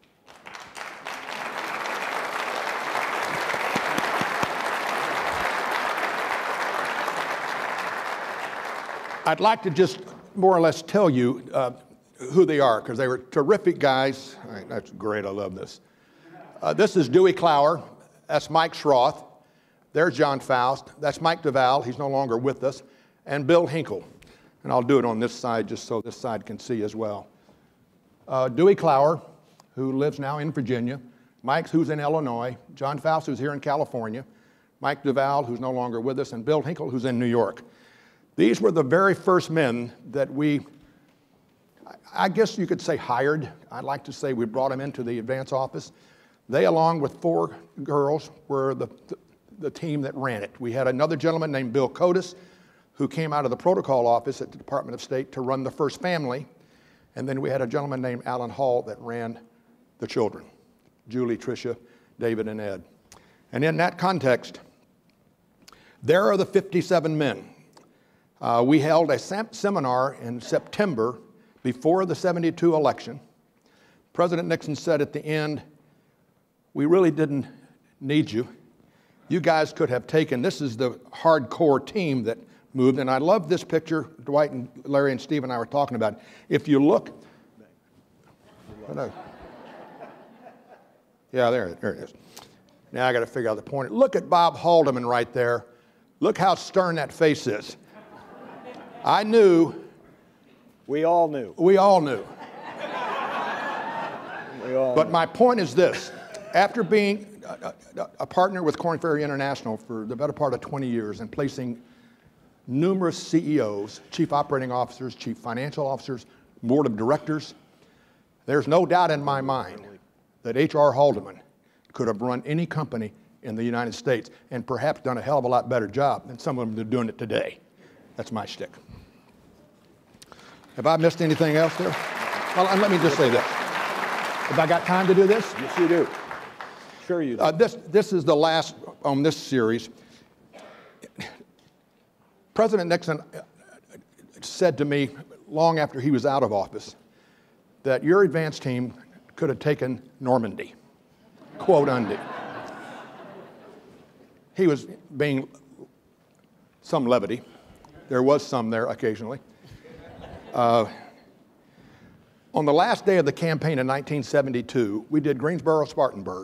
B: I'd like to just more or less tell you uh, who they are, because they were terrific guys. All right, that's great, I love this. Uh, this is Dewey Clower, that's Mike Schroth, there's John Faust, that's Mike Duval, he's no longer with us, and Bill Hinkle. And I'll do it on this side just so this side can see as well. Uh, Dewey Clower, who lives now in Virginia, Mike, who's in Illinois, John Faust, who's here in California, Mike Duval, who's no longer with us, and Bill Hinkle, who's in New York. These were the very first men that we, I guess you could say hired. I'd like to say we brought them into the advance office. They, along with four girls, were the, the, the team that ran it. We had another gentleman named Bill Codis, who came out of the protocol office at the Department of State to run the first family. And then we had a gentleman named Alan Hall that ran the children, Julie, Tricia, David, and Ed. And in that context, there are the fifty-seven men. Uh, we held a sem seminar in September before the seventy-two election. President Nixon said at the end, we really didn't need you. You guys could have taken, this is the hardcore team that moved, and I love this picture Dwight and Larry and Steve and I were talking about. If you look, yeah, there, there it is. Now I got to figure out the point. Look at Bob Haldeman right there. Look how stern that face is. I knew.
C: We all knew.
B: We all knew.
C: We all
B: but
C: knew.
B: my point is this. After being a, a, a partner with Korn Ferry International for the better part of twenty years and placing numerous C E Os, chief operating officers, chief financial officers, board of directors, there's no doubt in my mind that H R Haldeman could have run any company in the United States and perhaps done a hell of a lot better job than some of them are doing it today. That's my shtick. Have I missed anything else there? Well, and let me just say this. Have I got time to do this?
C: Yes, you do. Sure you do.
B: Uh, this, this is the last on this series. President Nixon said to me long after he was out of office that your advance team could have taken Normandy, quote unquote. He was being some levity. There was some there occasionally. Uh, on the last day of the campaign in nineteen seventy-two, we did Greensboro-Spartanburg,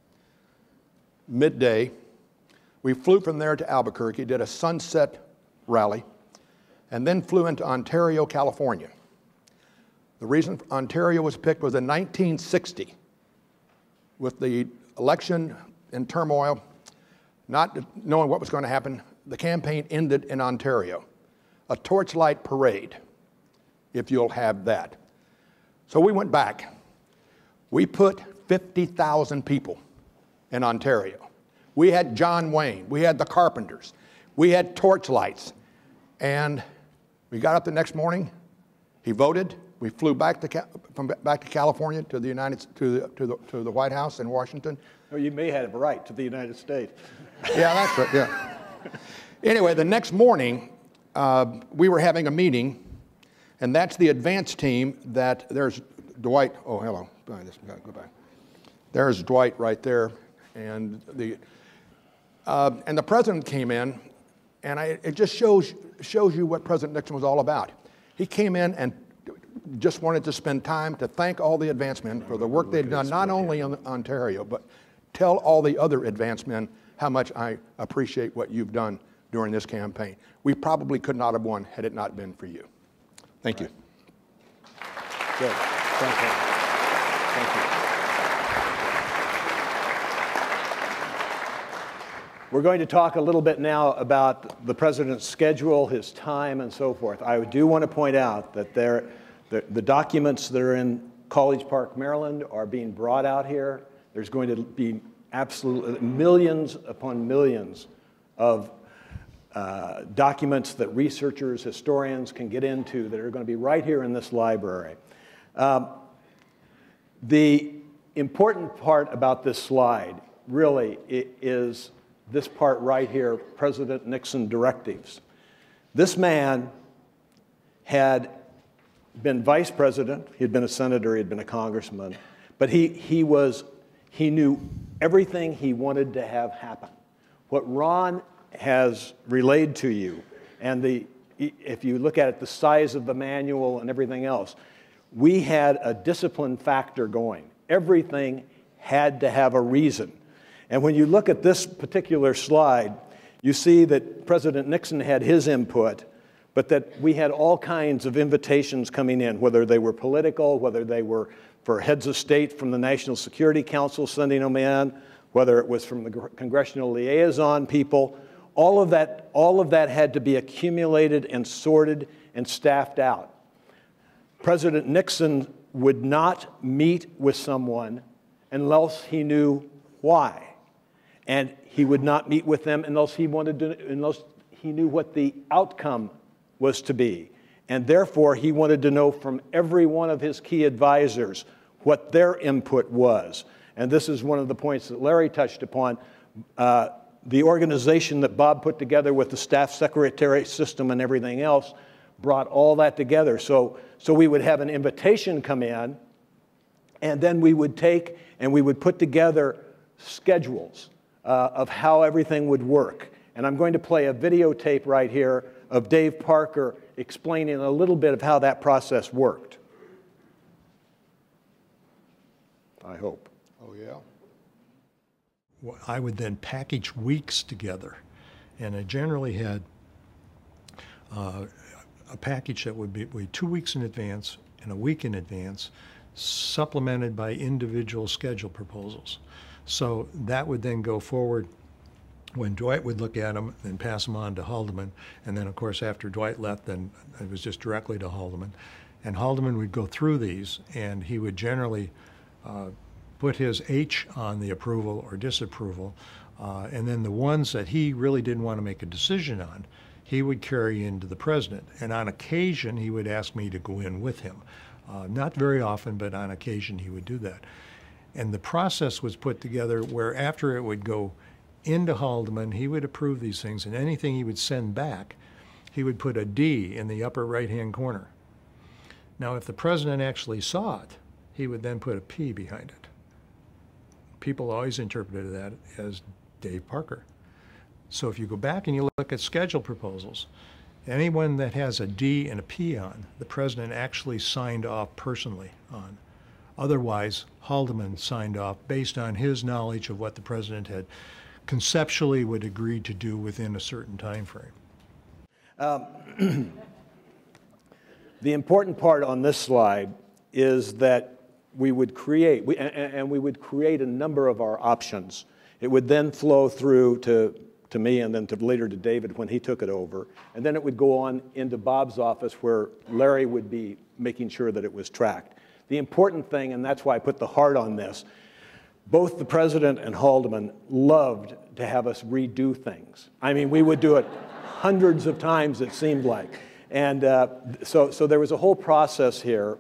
B: midday. We flew from there to Albuquerque, did a sunset rally, and then flew into Ontario, California. The reason Ontario was picked was in nineteen sixty, with the election in turmoil, not knowing what was going to happen, the campaign ended in Ontario. A torchlight parade, if you'll have that. So we went back. We put fifty thousand people in Ontario. We had John Wayne, we had the Carpenters, we had torchlights, and we got up the next morning, he voted, We flew back to, Ca from back to California to the, United, to, the, to, the, to the White House in Washington.
C: Oh, you may have it right, to the United States.
B: Yeah, that's right, yeah. Anyway, the next morning, uh, we were having a meeting, and that's the advance team that there's Dwight, oh, hello, behind this, go back. There's Dwight right there, and the, uh, and the president came in, and I, it just shows, shows you what President Nixon was all about. He came in and just wanted to spend time to thank all the advance men for the work they'd done, not only in Ontario, but tell all the other advance men how much I appreciate what you've done during this campaign. We probably could not have won had it not been for you. Thank you.
C: Good. Thank you. Thank you. We're going to talk a little bit now about the president's schedule, his time, and so forth. I do want to point out that there, the, the documents that are in College Park, Maryland, are being brought out here. There's going to be absolutely millions upon millions of uh, documents that researchers, historians can get into that are going to be right here in this library. Um, the important part about this slide really is this part right here, President Nixon directives. This man had been vice president, he had been a senator, he had been a congressman, but he, he, was, he knew everything he wanted to have happen. What Ron has relayed to you, and the, if you look at it, the size of the manual and everything else, we had a discipline factor going. Everything had to have a reason. And when you look at this particular slide, you see that President Nixon had his input, but that we had all kinds of invitations coming in, whether they were political, whether they were for heads of state from the National Security Council sending them in, whether it was from the congressional liaison people. All of that, all of that had to be accumulated and sorted and staffed out. President Nixon would not meet with someone unless he knew why. And he would not meet with them unless he wanted to, unless he knew what the outcome was to be. And therefore, he wanted to know from every one of his key advisors what their input was. And this is one of the points that Larry touched upon. Uh, the organization that Bob put together with the staff secretary system and everything else brought all that together. So, so we would have an invitation come in, and then we would take and we would put together schedules uh, of how everything would work. And I'm going to play a videotape right here of Dave Parker explaining a little bit of how that process worked. I hope.
B: Oh, yeah.
F: I would then package weeks together, and I generally had uh, a package that would be, be two weeks in advance and a week in advance, supplemented by individual schedule proposals. So that would then go forward when Dwight would look at them and pass them on to Haldeman, and then of course after Dwight left, then it was just directly to Haldeman. And Haldeman would go through these, and he would generally uh, put his H on the approval or disapproval, uh, and then the ones that he really didn't want to make a decision on, he would carry into the president. And on occasion, he would ask me to go in with him. Uh, not very often, but on occasion he would do that. And the process was put together where after it would go into Haldeman, he would approve these things, and anything he would send back, he would put a D in the upper right-hand corner. Now, if the president actually saw it, he would then put a P behind it. People always interpreted that as Dave Parker. So if you go back and you look at schedule proposals, anyone that has a D and a P on, the president actually signed off personally on. Otherwise, Haldeman signed off based on his knowledge of what the president had conceptually would agree to do within a certain time frame.
C: Um, the important part on this slide is that we would create, we, and, and we would create a number of our options. It would then flow through to, to me and then to later to David when he took it over. And then it would go on into Bob's office where Larry would be making sure that it was tracked. The important thing, and that's why I put the heart on this, both the president and Haldeman loved to have us redo things. I mean, we would do it hundreds of times, it seemed like. And uh, so, so there was a whole process here.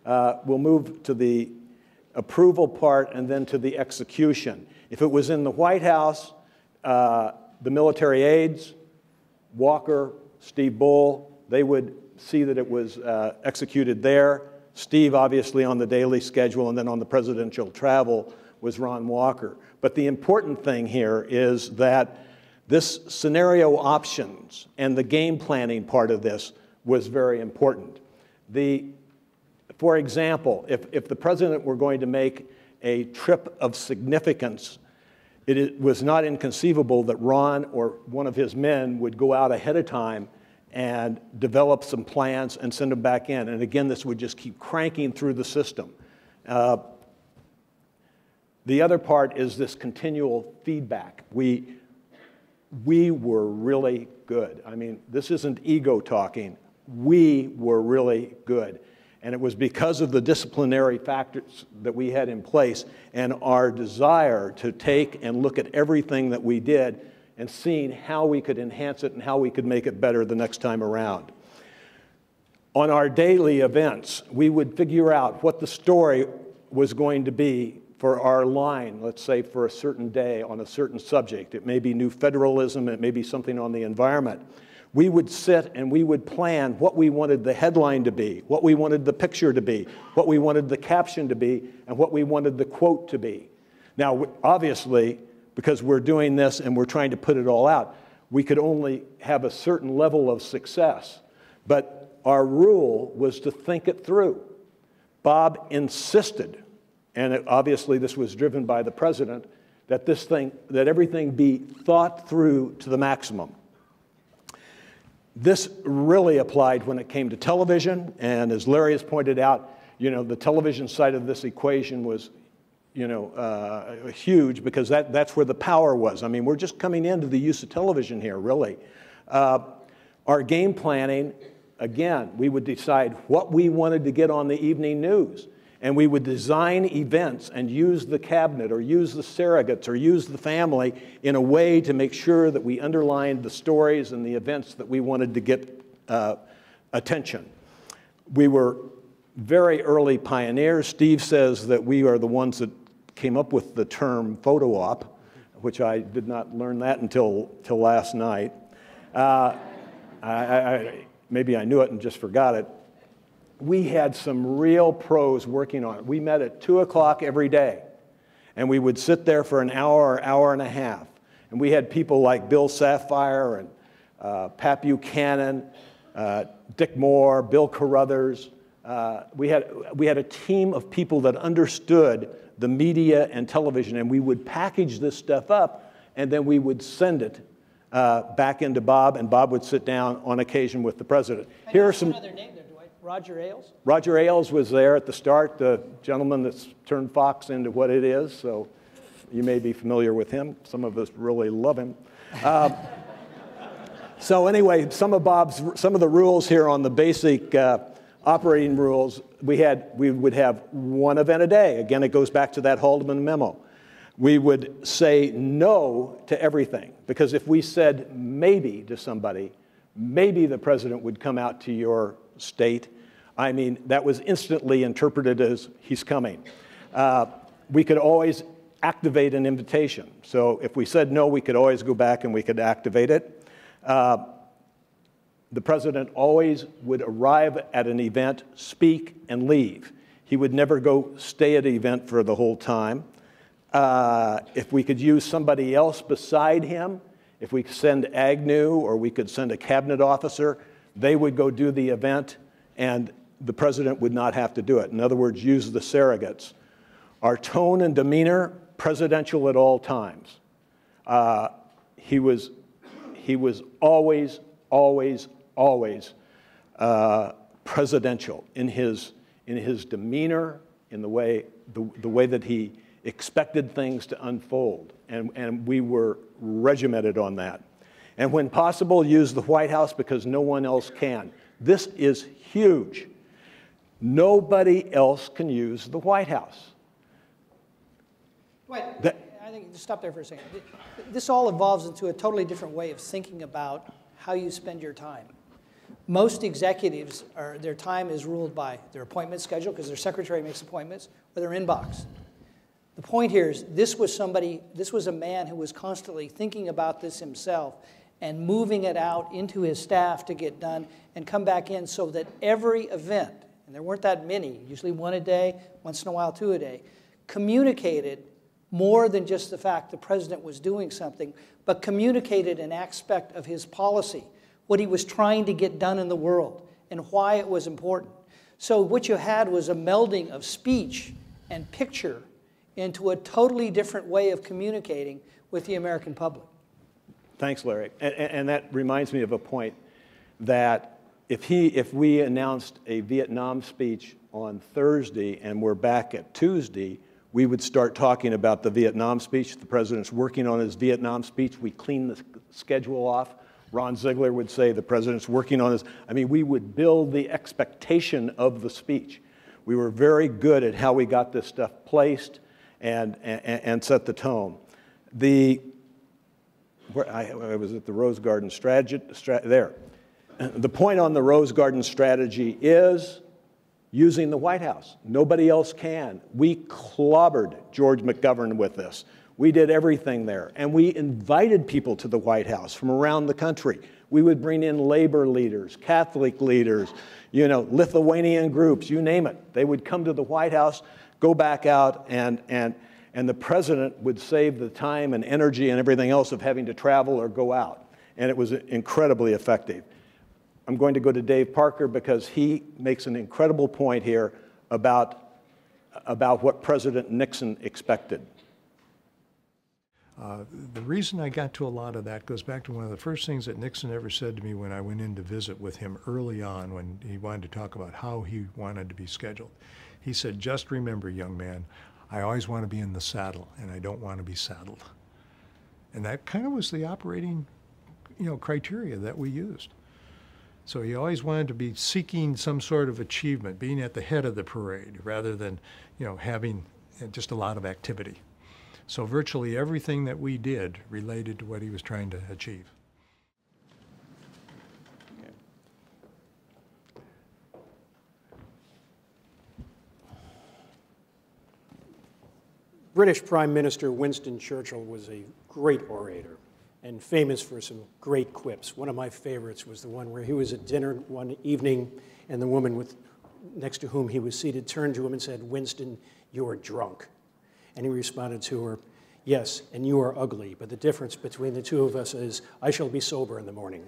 C: Uh, we'll move to the approval part and then to the execution. If it was in the White House, uh, the military aides, Walker, Steve Bull, they would see that it was uh, executed there. Steve, obviously, on the daily schedule, and then on the presidential travel was Ron Walker. But the important thing here is that this scenario options and the game planning part of this was very important. The, for example, if, if the president were going to make a trip of significance, it, it was not inconceivable that Ron or one of his men would go out ahead of time and develop some plans and send them back in. And again, this would just keep cranking through the system. Uh, the other part is this continual feedback. We, we were really good. I mean, this isn't ego talking. We were really good. And it was because of the disciplinary factors that we had in place and our desire to take and look at everything that we did and seeing how we could enhance it and how we could make it better the next time around. On our daily events, we would figure out what the story was going to be for our line, let's say for a certain day on a certain subject. It may be new federalism, it may be something on the environment. We would sit and we would plan what we wanted the headline to be, what we wanted the picture to be, what we wanted the caption to be, and what we wanted the quote to be. Now, obviously, because we're doing this and we're trying to put it all out, we could only have a certain level of success. But our rule was to think it through. Bob insisted, and it, obviously this was driven by the president, that this thing, that everything be thought through to the maximum. This really applied when it came to television, and as Larry has pointed out, you know, the television side of this equation was you know, uh, huge because that, that's where the power was. I mean, we're just coming into the use of television here, really. Uh, our game planning, again, we would decide what we wanted to get on the evening news, and we would design events and use the cabinet or use the surrogates or use the family in a way to make sure that we underlined the stories and the events that we wanted to get uh, attention. We were very early pioneers. Steve says that we are the ones that came up with the term photo op, which I did not learn that until, until last night. Uh, I, I, maybe I knew it and just forgot it. We had some real pros working on it. We met at two o'clock every day, and we would sit there for an hour or hour and a half. And we had people like Bill Sapphire and uh, Pat Buchanan, uh, Dick Moore, Bill Carruthers. Uh, we had, we had a team of people that understood the media and television, and we would package this stuff up, and then we would send it uh, back into Bob, and Bob would sit down on occasion with the president. Here are some.
D: Another name there, Dwight. Roger Ailes?
C: Roger Ailes was there at the start, the gentleman that's turned Fox into what it is, so you may be familiar with him. Some of us really love him. Uh, so anyway, some of Bob's, some of the rules here on the basic uh, operating rules, we had, we would have one event a day. Again, it goes back to that Haldeman memo. We would say no to everything, because if we said maybe to somebody, maybe the president would come out to your state, I mean, that was instantly interpreted as he's coming. Uh, we could always activate an invitation. So if we said no, we could always go back and we could activate it. Uh, The president always would arrive at an event, speak, and leave. He would never go stay at an event for the whole time. Uh, if we could use somebody else beside him, if we could send Agnew or we could send a cabinet officer, they would go do the event, and the president would not have to do it. In other words, use the surrogates. Our tone and demeanor, presidential at all times. Uh, he was, he was always, always, always uh, presidential in his, in his demeanor, in the way, the, the way that he expected things to unfold. And, and we were regimented on that. And when possible, use the White House because no one else can. This is huge. Nobody else can use the White House.
D: Wait,
C: That,
D: I think, just stop there for a second. This all evolves into a totally different way of thinking about how you spend your time. Most executives, are, their time is ruled by their appointment schedule because their secretary makes appointments, or their inbox. The point here is this was somebody, this was a man who was constantly thinking about this himself and moving it out into his staff to get done and come back in so that every event, and there weren't that many, usually one a day, once in a while two a day, communicated more than just the fact the president was doing something, but communicated an aspect of his policy, what he was trying to get done in the world, and why it was important. So what you had was a melding of speech and picture into a totally different way of communicating with the American public.
C: Thanks, Larry. And, and that reminds me of a point that if, he, if we announced a Vietnam speech on Thursday and we're back at Tuesday, we would start talking about the Vietnam speech. The president's working on his Vietnam speech. We clean the schedule off. Ron Ziegler would say the president's working on his. I mean, we would build the expectation of the speech. We were very good at how we got this stuff placed and, and, and set the tone. The, where I, I was at the Rose Garden strategy, stra there. The point on the Rose Garden strategy is using the White House. Nobody else can. We clobbered George McGovern with this. We did everything there, and we invited people to the White House from around the country. We would bring in labor leaders, Catholic leaders, you know, Lithuanian groups, you name it. They would come to the White House, go back out, and, and, and the president would save the time and energy and everything else of having to travel or go out, and it was incredibly effective. I'm going to go to Dave Parker because he makes an incredible point here about, about what President Nixon expected.
F: Uh, the reason I got to a lot of that goes back to one of the first things that Nixon ever said to me when I went in to visit with him early on when he wanted to talk about how he wanted to be scheduled. He said, just remember, young man, I always want to be in the saddle, and I don't want to be saddled. And that kind of was the operating, you know, criteria that we used. So he always wanted to be seeking some sort of achievement, being at the head of the parade, rather than, you know, having just a lot of activity. So virtually everything that we did related to what he was trying to achieve.
C: Okay.
E: British Prime Minister Winston Churchill was a great orator and famous for some great quips. One of my favorites was the one where he was at dinner one evening and the woman with, next to whom he was seated turned to him and said, "Winston, you're drunk." And he responded to her, "Yes, and you are ugly, but the difference between the two of us is I shall be sober in the morning."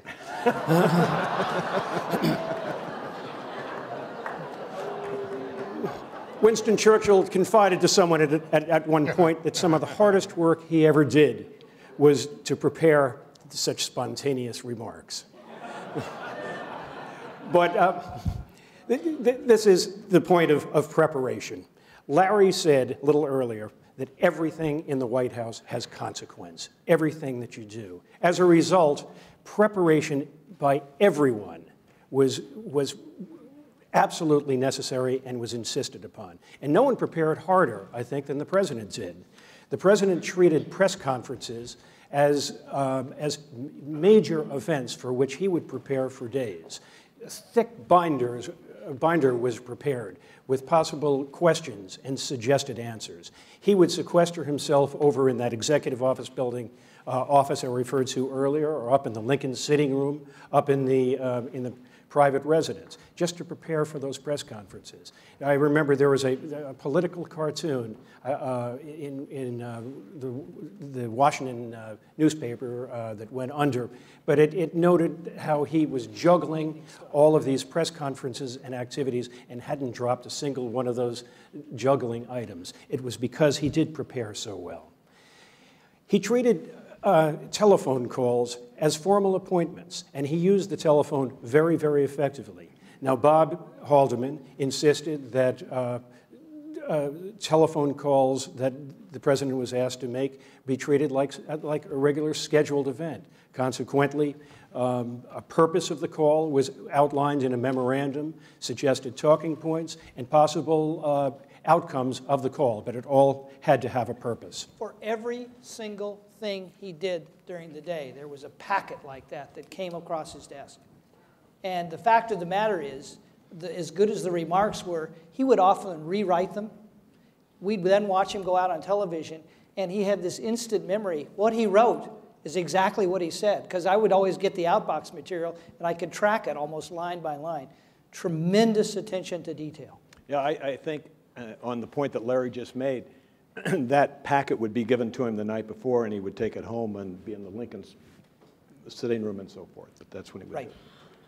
E: Winston Churchill confided to someone at, at, at one point that some of the hardest work he ever did was to prepare such spontaneous remarks. But uh, th th this is the point of, of preparation. Larry said a little earlier that everything in the White House has consequence, everything that you do. As a result, preparation by everyone was, was absolutely necessary and was insisted upon. And no one prepared harder, I think, than the president did. The president treated press conferences as, um, as major events for which he would prepare for days. Thick binders, a binder was prepared with possible questions and suggested answers. He would sequester himself over in that executive office building, uh, office I referred to earlier, or up in the Lincoln sitting room, up in the, uh, in the private residence, just to prepare for those press conferences. I remember there was a, a political cartoon uh, in, in uh, the, the Washington uh, newspaper uh, that went under, but it, it noted how he was juggling all of these press conferences and activities and hadn't dropped a single one of those juggling items. It was because he did prepare so well. He treated Uh, telephone calls as formal appointments, and he used the telephone very, very effectively. Now, Bob Haldeman insisted that uh, uh, telephone calls that the president was asked to make be treated like, like a regular scheduled event. Consequently, um, a purpose of the call was outlined in a memorandum, suggested talking points, and possible uh, outcomes of the call, but it all had to have a purpose.
D: For every single thing he did during the day, there was a packet like that that came across his desk. And the fact of the matter is, the, as good as the remarks were, he would often rewrite them. We'd then watch him go out on television, and he had this instant memory. What he wrote is exactly what he said, because I would always get the outbox material, and I could track it almost line by line. Tremendous attention to detail.
C: Yeah, I, I think uh, on the point that Larry just made, that packet would be given to him the night before, and he would take it home and be in the Lincoln's sitting room and so forth. But that's when he would
D: Right.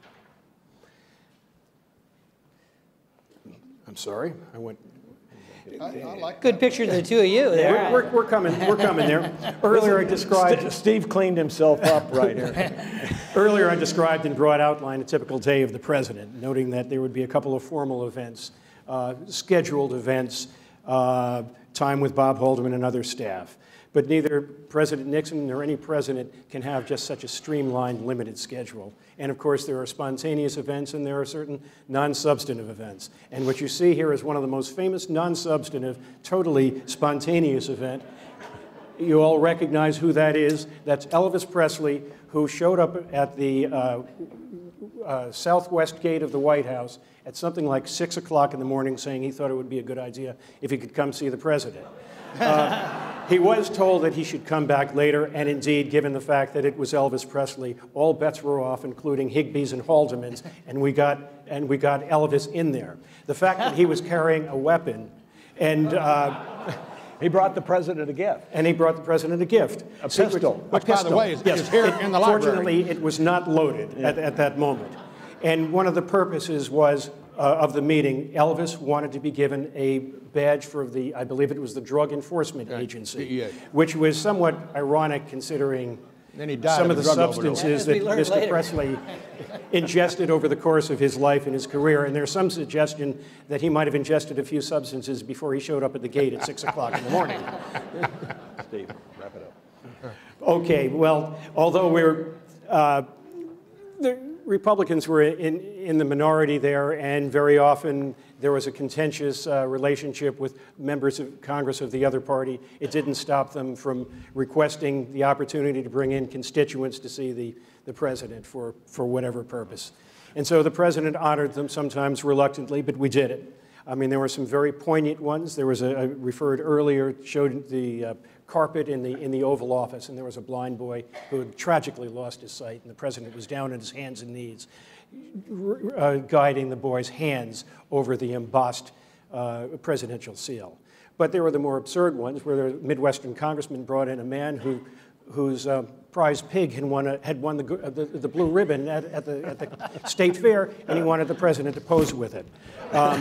C: do it. I'm sorry, I went.
B: I, I like
D: Good picture of the two of you there.
E: We're, we're, we're coming, we're coming there. Earlier I described,
C: St- Steve cleaned himself up right here.
E: earlier I described in broad outline a typical day of the president, noting that there would be a couple of formal events, uh, scheduled events, uh, time with Bob Haldeman and other staff. But neither President Nixon nor any president can have just such a streamlined, limited schedule. And of course, there are spontaneous events and there are certain non-substantive events. And what you see here is one of the most famous non-substantive, totally spontaneous event. You all recognize who that is. That's Elvis Presley, who showed up at the uh, uh, southwest gate of the White House at something like six o'clock in the morning, saying he thought it would be a good idea if he could come see the president. Uh, he was told that he should come back later, and indeed, given the fact that it was Elvis Presley, all bets were off, including Higby's and Haldemans, and we got and we got Elvis in there. The fact that he was carrying a weapon, and uh,
C: He brought the president a gift.
E: and he brought the president a gift,
C: A
E: Secret-
C: pistol.
E: a
B: Which, by the
E: pistol.
B: way, is-
E: yes.
B: is here
E: It-
B: in the library.
E: Fortunately, it was not loaded at, at that moment. And one of the purposes was uh, of the meeting, Elvis wanted to be given a badge for the, I believe it was the Drug Enforcement Agency,
B: D E A.
E: which was somewhat ironic considering
B: Then he died
E: some
B: of
E: of
B: a
E: the
B: drug overdose.
E: substances
D: As
E: that
D: we learned
E: Mister
D: later.
E: Presley ingested over the course of his life and his career. And there's some suggestion that he might have ingested a few substances before he showed up at the gate at six o'clock in the morning.
C: Steve, wrap it up.
E: Okay, well, although we're, uh, the Republicans were in, in the minority there, and very often there was a contentious uh, relationship with members of Congress of the other party, it didn't stop them from requesting the opportunity to bring in constituents to see the, the president for, for whatever purpose. And so the president honored them, sometimes reluctantly, but we did it. I mean, there were some very poignant ones. There was a, I referred earlier, showed the uh, carpet in the, in the Oval Office, and there was a blind boy who had tragically lost his sight, and the president was down on his hands and knees, uh, guiding the boy's hands over the embossed uh, presidential seal. But there were the more absurd ones, where the Midwestern congressman brought in a man who, whose uh, prize pig had won, a, had won the, uh, the, the blue ribbon at, at, the, at the state fair, and he wanted the president to pose with it. Um,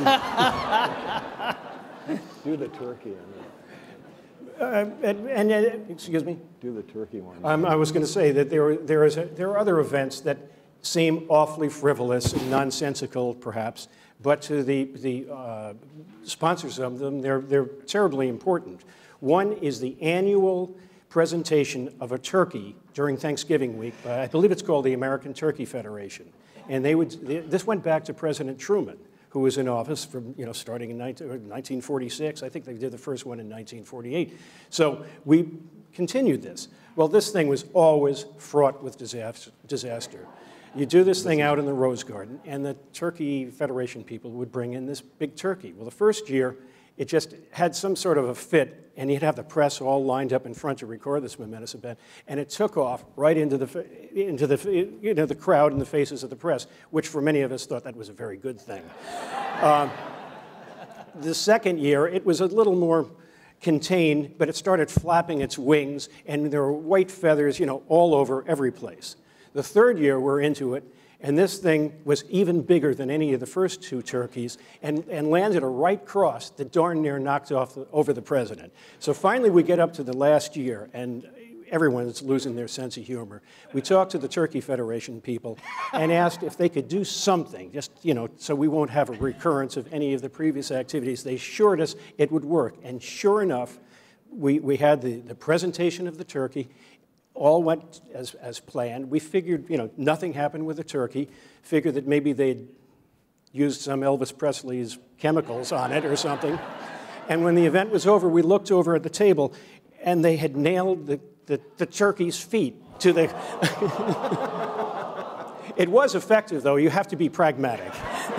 C: Do the turkey. And
E: uh, and, and uh, excuse me?
C: do the turkey one.
E: Um, I was going to say that there, there, is a, there are other events that seem awfully frivolous and nonsensical, perhaps, but to the, the uh, sponsors of them, they're, they're terribly important. One is the annual presentation of a turkey during Thanksgiving week. Uh, I believe it's called the American Turkey Federation. And they would, they, this went back to President Truman, who was in office from, you know, starting in nineteen forty-six. I think they did the first one in nineteen forty-eight. So we continued this. Well, this thing was always fraught with disaster. You do this thing out in the Rose Garden, and the Turkey Federation people would bring in this big turkey. Well, the first year, it just had some sort of a fit, and you'd have the press all lined up in front to record this momentous event, and it took off right into the, into the, you know, the crowd and the faces of the press, which for many of us thought that was a very good thing. uh, the second year, it was a little more contained, but it started flapping its wings, and there were white feathers, you know, all over every place. The third year, we're into it, and this thing was even bigger than any of the first two turkeys, and, and landed a right cross that darn near knocked off the, over the president. So finally, we get up to the last year, and everyone's losing their sense of humor. We talked to the Turkey Federation people and asked if they could do something, just, you know, so we won't have a recurrence of any of the previous activities. They assured us it would work, and sure enough, we, we had the, the presentation of the turkey. All went as, as planned. We figured, you know, nothing happened with the turkey. Figured that maybe they'd used some Elvis Presley's chemicals on it or something. And when the event was over, we looked over at the table, and they had nailed the, the, the turkey's feet to the... It was effective, though. You have to be pragmatic.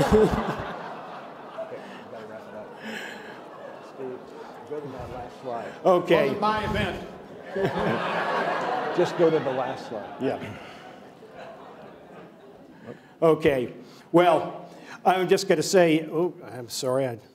C: Go to that last slide.
E: Okay.
B: Wasn't my event.
C: Just go to the last slide.
E: Yeah. Okay. Well, I'm just going to say, oh, I'm sorry. I,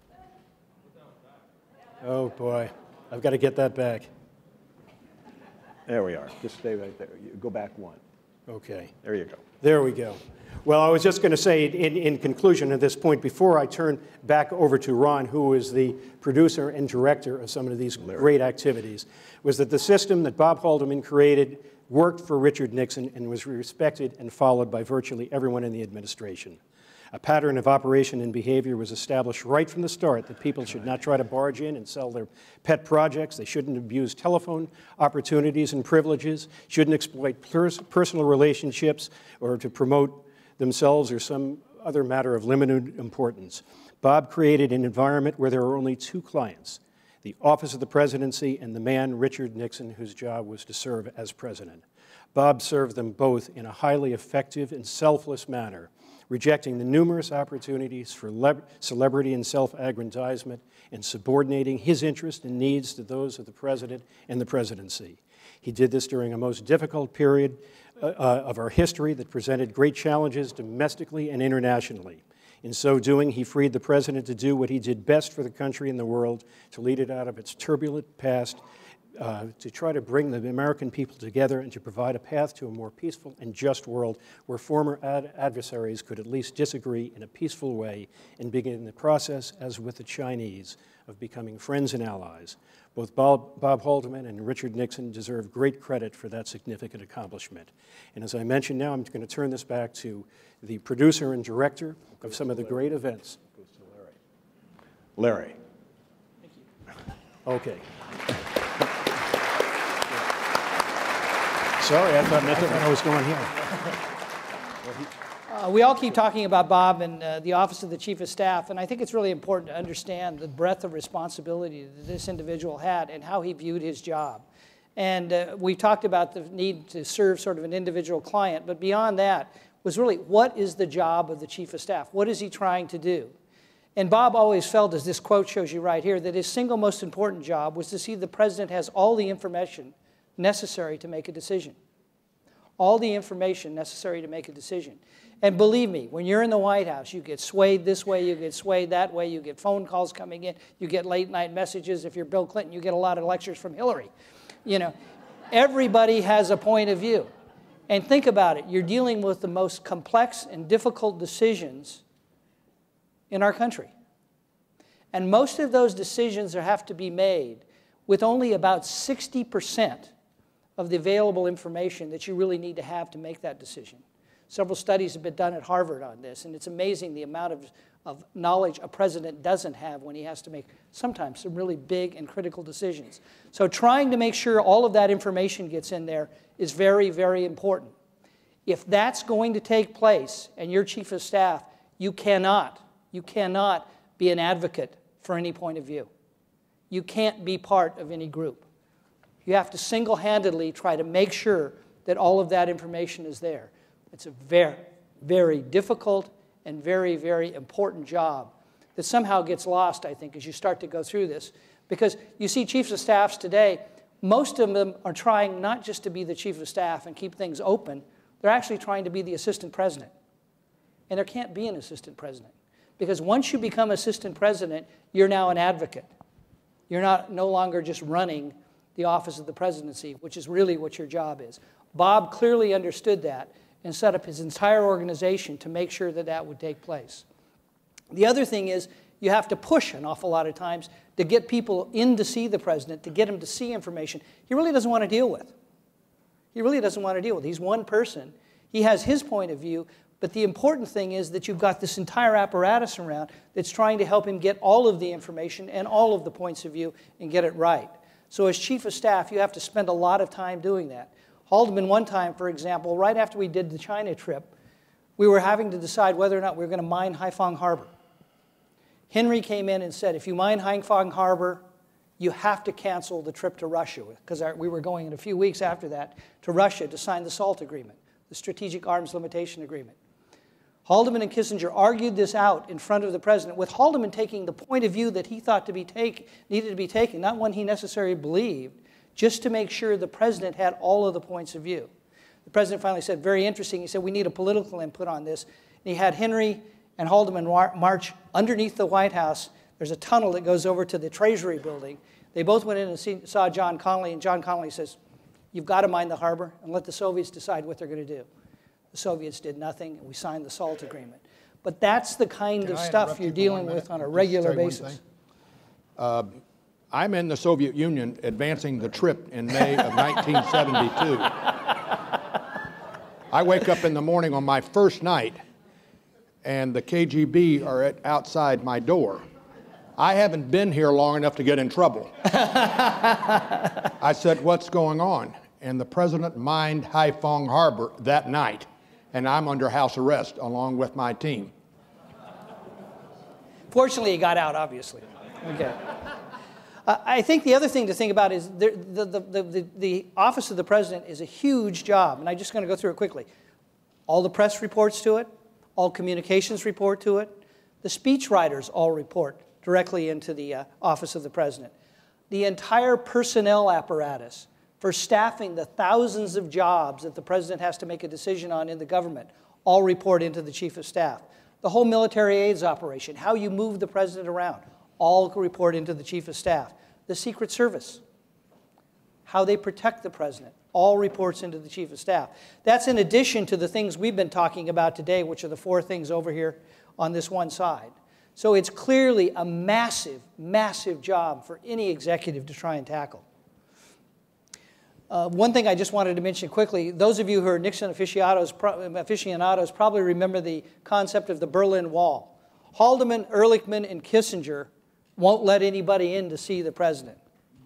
E: oh, boy. I've got to get that back.
C: There we are. Just stay right there. You go back one.
E: Okay.
C: There you go.
E: There we go. Well, I was just going to say, in, in conclusion at this point, before I turn back over to Ron, who is the producer and director of some of these great activities, was that the system that Bob Haldeman created worked for Richard Nixon and was respected and followed by virtually everyone in the administration. A pattern of operation and behavior was established right from the start that people should not try to barge in and sell their pet projects. They shouldn't abuse telephone opportunities and privileges, shouldn't exploit pers personal relationships or to promote themselves or some other matter of limited importance. Bob created an environment where there were only two clients, the office of the presidency and the man, Richard Nixon, whose job was to serve as president. Bob served them both in a highly effective and selfless manner, rejecting the numerous opportunities for celebrity and self-aggrandizement and subordinating his interests and needs to those of the president and the presidency. He did this during a most difficult period uh, of our history that presented great challenges domestically and internationally. In so doing, he freed the president to do what he did best for the country and the world, to lead it out of its turbulent past, uh, to try to bring the American people together and to provide a path to a more peaceful and just world where former ad adversaries could at least disagree in a peaceful way and begin the process, as with the Chinese, of becoming friends and allies. Both Bob, Bob Haldeman and Richard Nixon deserve great credit for that significant accomplishment. And as I mentioned now, I'm going to turn this back to the producer and director of some of the great events.
C: Goes to Larry. Larry.
E: Thank you. Okay. Sorry, I thought, I thought I was going here.
D: Uh, we all keep talking about Bob and uh, the Office of the Chief of Staff, and I think it's really important to understand the breadth of responsibility that this individual had and how he viewed his job. And uh, we talked about the need to serve sort of an individual client, but beyond that was really, what is the job of the Chief of Staff? What is he trying to do? And Bob always felt, as this quote shows you right here, that his single most important job was to see the president has all the information necessary to make a decision. All the information necessary to make a decision. And believe me, when you're in the White House, you get swayed this way, you get swayed that way, you get phone calls coming in, you get late night messages. If you're Bill Clinton, you get a lot of lectures from Hillary. You know, everybody has a point of view. And think about it, you're dealing with the most complex and difficult decisions in our country. And most of those decisions have to be made with only about sixty percent of the available information that you really need to have to make that decision. Several studies have been done at Harvard on this, and it's amazing the amount of, of knowledge a president doesn't have when he has to make sometimes some really big and critical decisions. So trying to make sure all of that information gets in there is very, very important. If that's going to take place and you're Chief of Staff, you cannot, you cannot be an advocate for any point of view. You can't be part of any group. You have to single-handedly try to make sure that all of that information is there. It's a very, very difficult and very, very important job that somehow gets lost, I think, as you start to go through this. Because you see chiefs of staffs today, most of them are trying not just to be the chief of staff and keep things open, they're actually trying to be the assistant president. And there can't be an assistant president. Because once you become assistant president, you're now an advocate. You're not, no longer just running the office of the presidency, which is really what your job is. Bob clearly understood that and set up his entire organization to make sure that that would take place. The other thing is you have to push an awful lot of times to get people in to see the president, to get him to see information he really doesn't want to deal with. He really doesn't want to deal with. He's one person. He has his point of view, but the important thing is that you've got this entire apparatus around that's trying to help him get all of the information and all of the points of view and get it right. So as Chief of Staff, you have to spend a lot of time doing that. Haldeman, one time, for example, right after we did the China trip, we were having to decide whether or not we were going to mine Haiphong Harbor. Henry came in and said, if you mine Haiphong Harbor, you have to cancel the trip to Russia, because we were going in a few weeks after that to Russia to sign the SALT agreement. the Strategic Arms Limitation Agreement. Haldeman and Kissinger argued this out in front of the president, with Haldeman taking the point of view that he thought to be take, needed to be taken, not one he necessarily believed, just to make sure the president had all of the points of view. The president finally said, very interesting, he said, we need a political input on this. And he had Henry and Haldeman march underneath the White House. There's a tunnel that goes over to the Treasury building. They both went in and see, saw John Connally, and John Connally says, you've got to mind the harbor and let the Soviets decide what they're going to do. The Soviets did nothing, and we signed the SALT agreement. But that's the kind
B: Can
D: of
B: I
D: stuff you're dealing with on a regular basis.
B: Uh, I'm in the Soviet Union advancing the trip in May of nineteen seventy-two. I wake up in the morning on my first night, and the K G B are at, outside my door. I haven't been here long enough to get in trouble. I said, what's going on? And the president mined Haiphong Harbor that night, and I'm under house arrest along with my team.
D: Fortunately, he got out, obviously. Okay. Uh, I think the other thing to think about is the, the, the, the, the office of the president is a huge job, and I'm just going to go through it quickly. All the press reports to it, all communications report to it, the speechwriters all report directly into the uh, office of the president. The entire personnel apparatus for staffing the thousands of jobs that the president has to make a decision on in the government all report into the chief of staff. The whole military aids operation, how you move the president around, all report into the chief of staff. The Secret Service, how they protect the president, all reports into the chief of staff. That's in addition to the things we've been talking about today, which are the four things over here on this one side. So it's clearly a massive, massive job for any executive to try and tackle. Uh, one thing I just wanted to mention quickly, those of you who are Nixon aficionados, pro aficionados probably remember the concept of the Berlin Wall. Haldeman, Ehrlichman, and Kissinger won't let anybody in to see the president.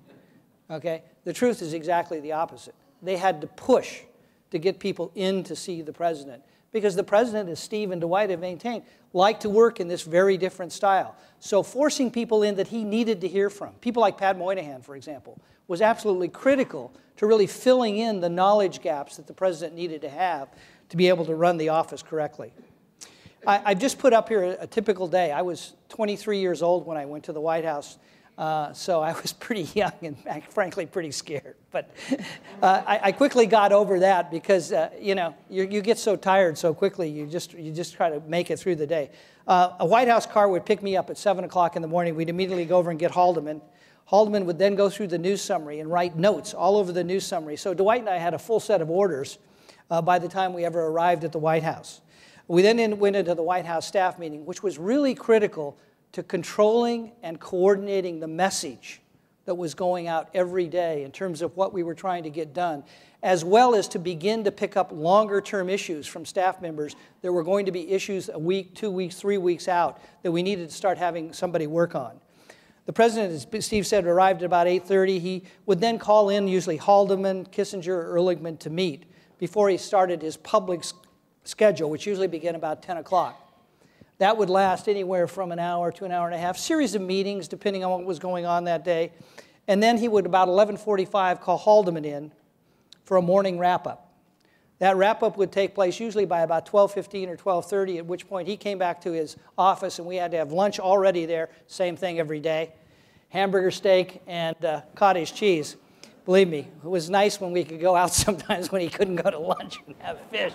D: Okay? The truth is exactly the opposite. They had to push to get people in to see the president, because the president, as Steve and Dwight have maintained, liked to work in this very different style. So forcing people in that he needed to hear from, people like Pat Moynihan, for example, was absolutely critical to really filling in the knowledge gaps that the president needed to have to be able to run the office correctly. I, I've just put up here a, a typical day. I was twenty-three years old when I went to the White House, uh, so I was pretty young and frankly pretty scared. But uh, I, I quickly got over that because uh, you know you, you get so tired so quickly. You just you just try to make it through the day. Uh, a White House car would pick me up at seven o'clock in the morning. We'd immediately go over and get Haldeman. Haldeman would then go through the news summary and write notes all over the news summary. So Dwight and I had a full set of orders uh, by the time we ever arrived at the White House. We then in, went into the White House staff meeting, which was really critical to controlling and coordinating the message that was going out every day in terms of what we were trying to get done, as well as to begin to pick up longer-term issues from staff members. There were going to be issues a week, two weeks, three weeks out that we needed to start having somebody work on. The president, as Steve said, arrived at about eight thirty. He would then call in usually Haldeman, Kissinger, or Ehrlichman to meet before he started his public schedule, which usually began about ten o'clock. That would last anywhere from an hour to an hour and a half, series of meetings depending on what was going on that day. And then he would, about eleven forty-five, call Haldeman in for a morning wrap-up. That wrap-up would take place usually by about twelve fifteen or twelve thirty, at which point he came back to his office and we had to have lunch already there, same thing every day, hamburger steak and uh, cottage cheese. Believe me, it was nice when we could go out sometimes when he couldn't go to lunch and have fish.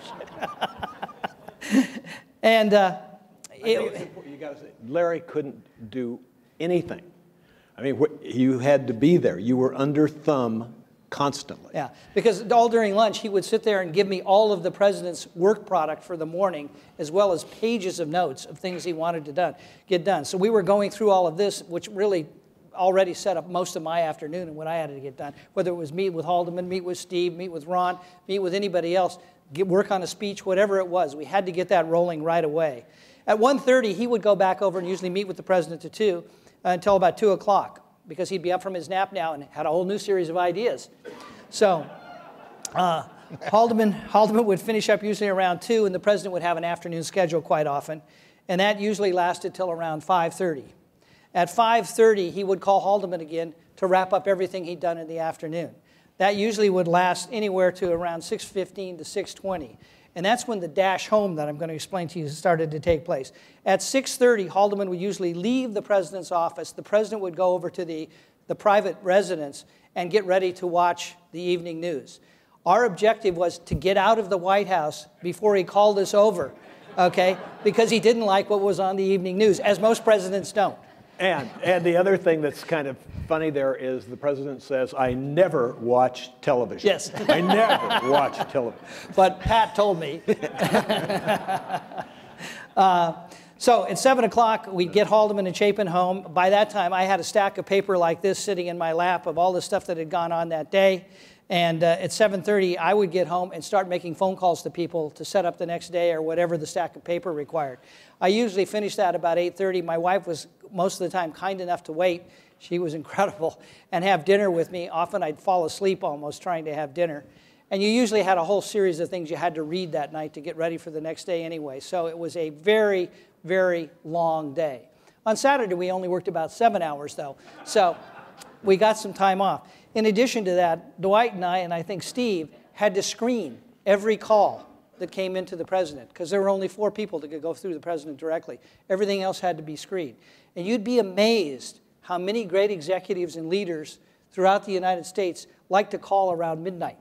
D: and uh, it,
C: you got to say, Larry couldn't do anything. I mean, you had to be there. You were under thumb constantly.
D: Yeah, because all during lunch, he would sit there and give me all of the president's work product for the morning, as well as pages of notes of things he wanted to done, get done. So we were going through all of this, which really already set up most of my afternoon and what I had to get done, whether it was meet with Haldeman, meet with Steve, meet with Ron, meet with anybody else, get work on a speech, whatever it was. We had to get that rolling right away. At one thirty, he would go back over and usually meet with the president at two uh, until about two o'clock, because he'd be up from his nap now and had a whole new series of ideas. So uh, Haldeman, Haldeman would finish up usually around two, and the president would have an afternoon schedule quite often, and that usually lasted till around five thirty. At five thirty, he would call Haldeman again to wrap up everything he'd done in the afternoon. That usually would last anywhere to around six fifteen to six twenty. And that's when the dash home that I'm going to explain to you started to take place. At six thirty, Haldeman would usually leave the president's office. The president would go over to the, the private residence and get ready to watch the evening news. Our objective was to get out of the White House before he called us over, okay, because he didn't like what was on the evening news, as most presidents don't.
C: And, and the other thing that's kind of funny there is the president says, I never watch television.
D: Yes.
C: I never watch television.
D: But Pat told me. uh, so at seven o'clock, we'd get Haldeman and Chapin home. By that time, I had a stack of paper like this sitting in my lap of all the stuff that had gone on that day. And uh, at seven thirty, I would get home and start making phone calls to people to set up the next day or whatever the stack of paper required. I usually finished that about eight thirty. My wife was most of the time kind enough to wait. She was incredible, and have dinner with me. Often I'd fall asleep almost trying to have dinner. And you usually had a whole series of things you had to read that night to get ready for the next day anyway. So it was a very, very long day. On Saturday, we only worked about seven hours, though. So we got some time off. In addition to that, Dwight and I, and I think Steve, had to screen every call that came into the president, because there were only four people that could go through the president directly. Everything else had to be screened. And you'd be amazed how many great executives and leaders throughout the United States like to call around midnight.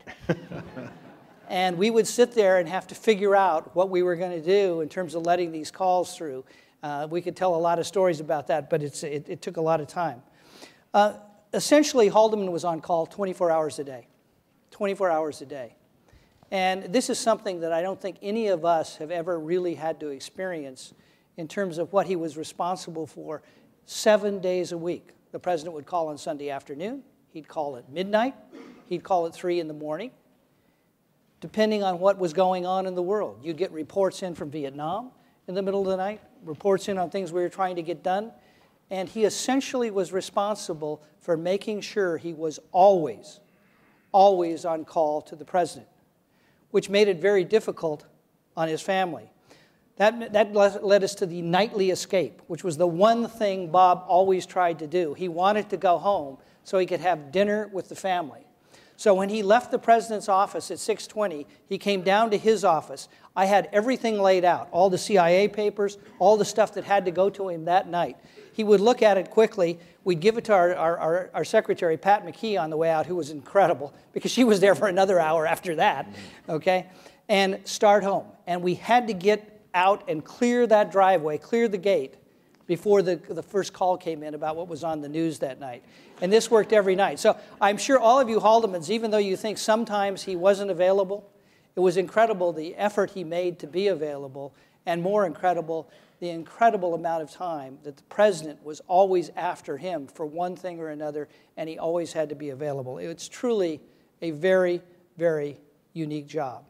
D: And we would sit there and have to figure out what we were going to do in terms of letting these calls through. Uh, we could tell a lot of stories about that, but it's, it, it took a lot of time. Uh, essentially, Haldeman was on call twenty-four hours a day, twenty-four hours a day. And this is something that I don't think any of us have ever really had to experience in terms of what he was responsible for. Seven days a week. The president would call on Sunday afternoon. He'd call at midnight. He'd call at three in the morning, depending on what was going on in the world. You'd get reports in from Vietnam in the middle of the night, reports in on things we were trying to get done. And he essentially was responsible for making sure he was always, always on call to the president, which made it very difficult on his family. That, that led us to the nightly escape, which was the one thing Bob always tried to do. He wanted to go home so he could have dinner with the family. So when he left the president's office at six twenty, he came down to his office. I had everything laid out, all the C I A papers, all the stuff that had to go to him that night. He would look at it quickly. We'd give it to our, our, our, our secretary, Pat McKee, on the way out, who was incredible, because she was there for another hour after that, okay, and start home. And we had to get out and clear that driveway, clear the gate, before the, the first call came in about what was on the news that night. And this worked every night. So I'm sure all of you Haldemans, even though you think sometimes he wasn't available, it was incredible the effort he made to be available, and more incredible, the incredible amount of time that the president was always after him for one thing or another, and he always had to be available. It's truly a very, very unique job.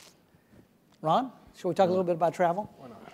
D: Ron? Shall we talk a little bit about travel?
C: Why not?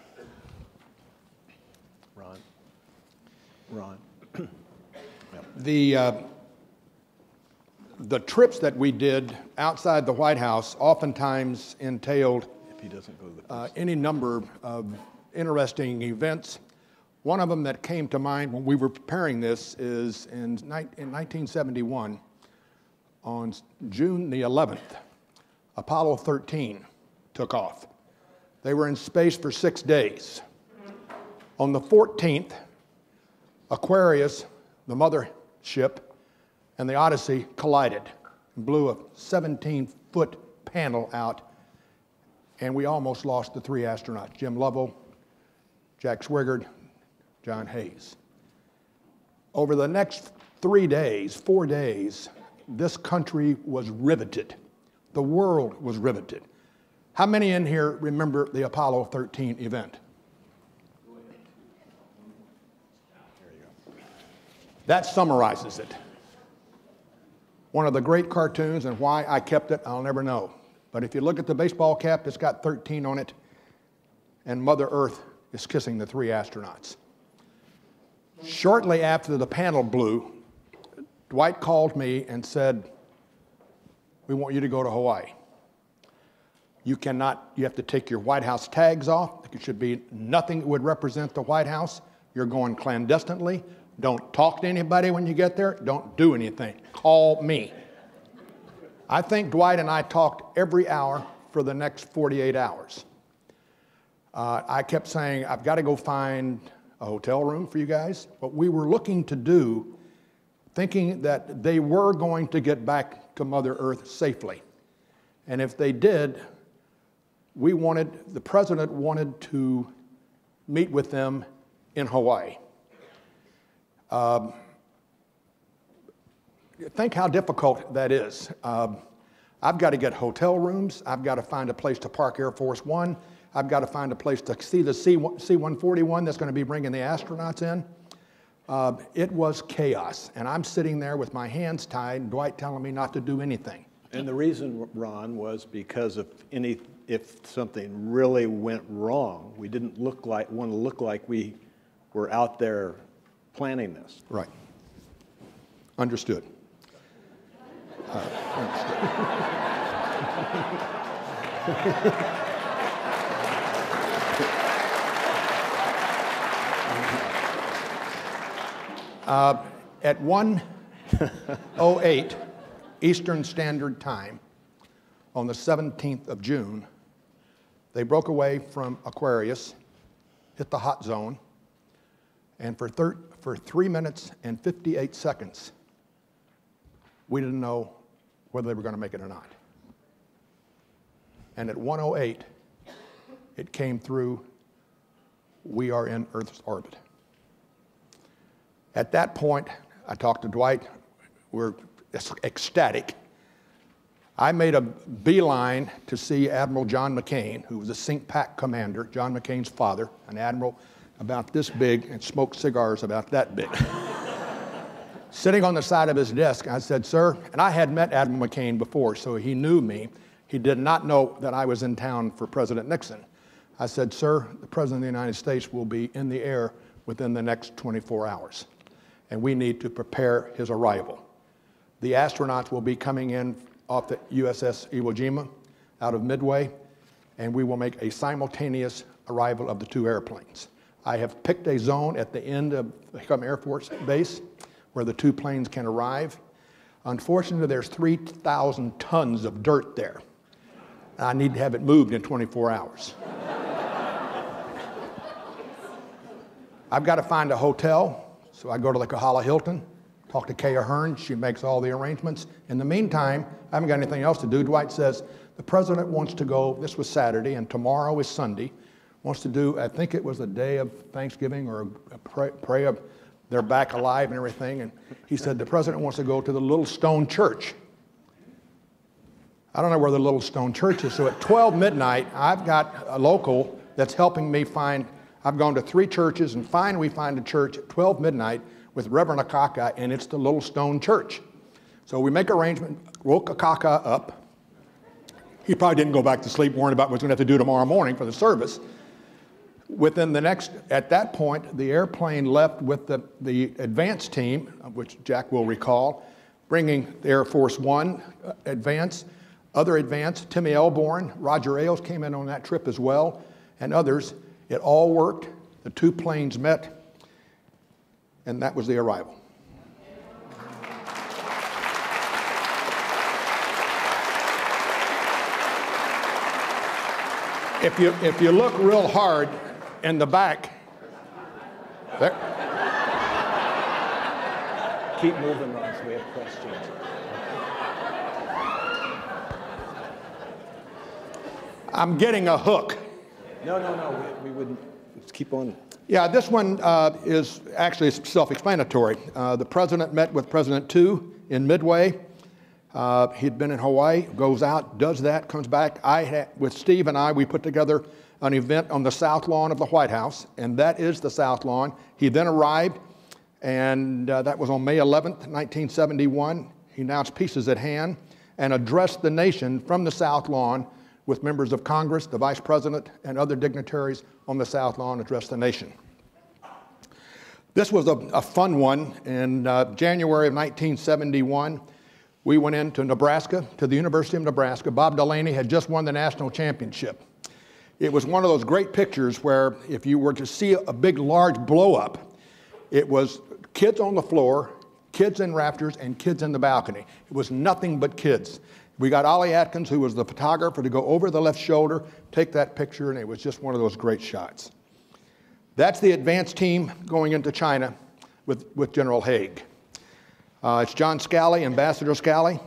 C: Ron. Ron.
B: The, uh, the trips that we did outside the White House oftentimes entailed
C: If he doesn't go to the
B: uh, any number of interesting events. One of them that came to mind when we were preparing this is in, in nineteen seventy-one, on June the eleventh, Apollo thirteen took off. They were in space for six days. On the fourteenth, Aquarius, the mother ship, and the Odyssey collided and blew a seventeen foot panel out, and we almost lost the three astronauts, Jim Lovell, Jack Swigert, John Hayes. Over the next three days, four days, this country was riveted. The world was riveted. How many in here remember the Apollo thirteen event? That summarizes it. One of the great cartoons, and why I kept it, I'll never know. But if you look at the baseball cap, it's got thirteen on it, and Mother Earth is kissing the three astronauts. Shortly after the panel blew, Dwight called me and said, "We want you to go to Hawaii. You cannot, you have to take your White House tags off. It should be nothing that would represent the White House. You're going clandestinely. Don't talk to anybody when you get there. Don't do anything. Call me." I think Dwight and I talked every hour for for the next forty-eight hours. Uh, I kept saying, I've got to go find a hotel room for you guys. What we were looking to do, thinking that they were going to get back to Mother Earth safely. And if they did, we wanted, the president wanted to meet with them in Hawaii. Um, think how difficult that is. Um, I've got to get hotel rooms. I've got to find a place to park Air Force One. I've got to find a place to see the C one forty-one that's going to be bringing the astronauts in. Uh, it was chaos. And I'm sitting there with my hands tied and Dwight telling me not to do anything.
C: And the reason, Ron, was because if any, if something really went wrong, we didn't look like, want to look like we were out there planning this.
B: Right. Understood. Uh, understood. uh, at one oh eight Eastern Standard Time on the seventeenth of June, they broke away from Aquarius, hit the hot zone, and for, thir for three minutes and fifty-eight seconds, we didn't know whether they were going to make it or not. And at one oh eight, it came through, we are in Earth's orbit. At that point, I talked to Dwight, we're ecstatic. I made a beeline to see Admiral John McCain, who was the Sink Pack commander, John McCain's father, an admiral about this big and smoked cigars about that big. Sitting on the side of his desk, I said, sir, and I had met Admiral McCain before, so he knew me. He did not know that I was in town for President Nixon. I said, sir, the President of the United States will be in the air within the next twenty-four hours, and we need to prepare his arrival. The astronauts will be coming in off the U S S Iwo Jima out of Midway, and we will make a simultaneous arrival of the two airplanes. I have picked a zone at the end of Higby Air Force Base where the two planes can arrive. Unfortunately, there's three thousand tons of dirt there. I need to have it moved in twenty-four hours. I've got to find a hotel, so I go to the Kahala Hilton, talk to Kay Ahern, she makes all the arrangements. In the meantime, I haven't got anything else to do. Dwight says, the president wants to go, this was Saturday, and tomorrow is Sunday, wants to do, I think it was a day of Thanksgiving or a pray, pray of they're back alive and everything. And he said, the president wants to go to the Little Stone Church. I don't know where the Little Stone Church is. So at twelve midnight, I've got a local that's helping me find, I've gone to three churches, and finally we find a church at twelve midnight with Reverend Akaka, and it's the Little Stone Church. So we make arrangement, woke Akaka up. He probably didn't go back to sleep worrying about what he's going to have to do tomorrow morning for the service. Within the next, at that point, the airplane left with the, the advance team, which Jack will recall, bringing the Air Force One advance, other advance, Timmy Elborn, Roger Ailes came in on that trip as well, and others. It all worked. The two planes met, and that was the arrival. If you, if you look real hard in the back, there.
C: Keep moving, Ron, so we have questions.
B: I'm getting a hook.
C: No, no, no, we, we wouldn't. Let's keep on.
B: Yeah, this one uh, is actually self-explanatory. Uh, the president met with President Tu in Midway. Uh, he'd been in Hawaii, goes out, does that, comes back. I had, with Steve and I, we put together an event on the south lawn of the White House, and that is the south lawn. He then arrived, and uh, that was on May eleventh, nineteen seventy-one. He announced peace is at hand and addressed the nation from the south lawn with members of Congress, the vice president, and other dignitaries on the south lawn addressed the nation. This was a, a fun one. In uh, January of nineteen seventy-one, we went into Nebraska, to the University of Nebraska. Bob Delaney had just won the national championship. It was one of those great pictures where if you were to see a big, large blow-up, it was kids on the floor, kids in rafters, and kids in the balcony. It was nothing but kids. We got Ollie Atkins, who was the photographer, to go over the left shoulder, take that picture, and it was just one of those great shots. That's the advance team going into China with, with General Haig. Uh, it's John Scally, Ambassador Scally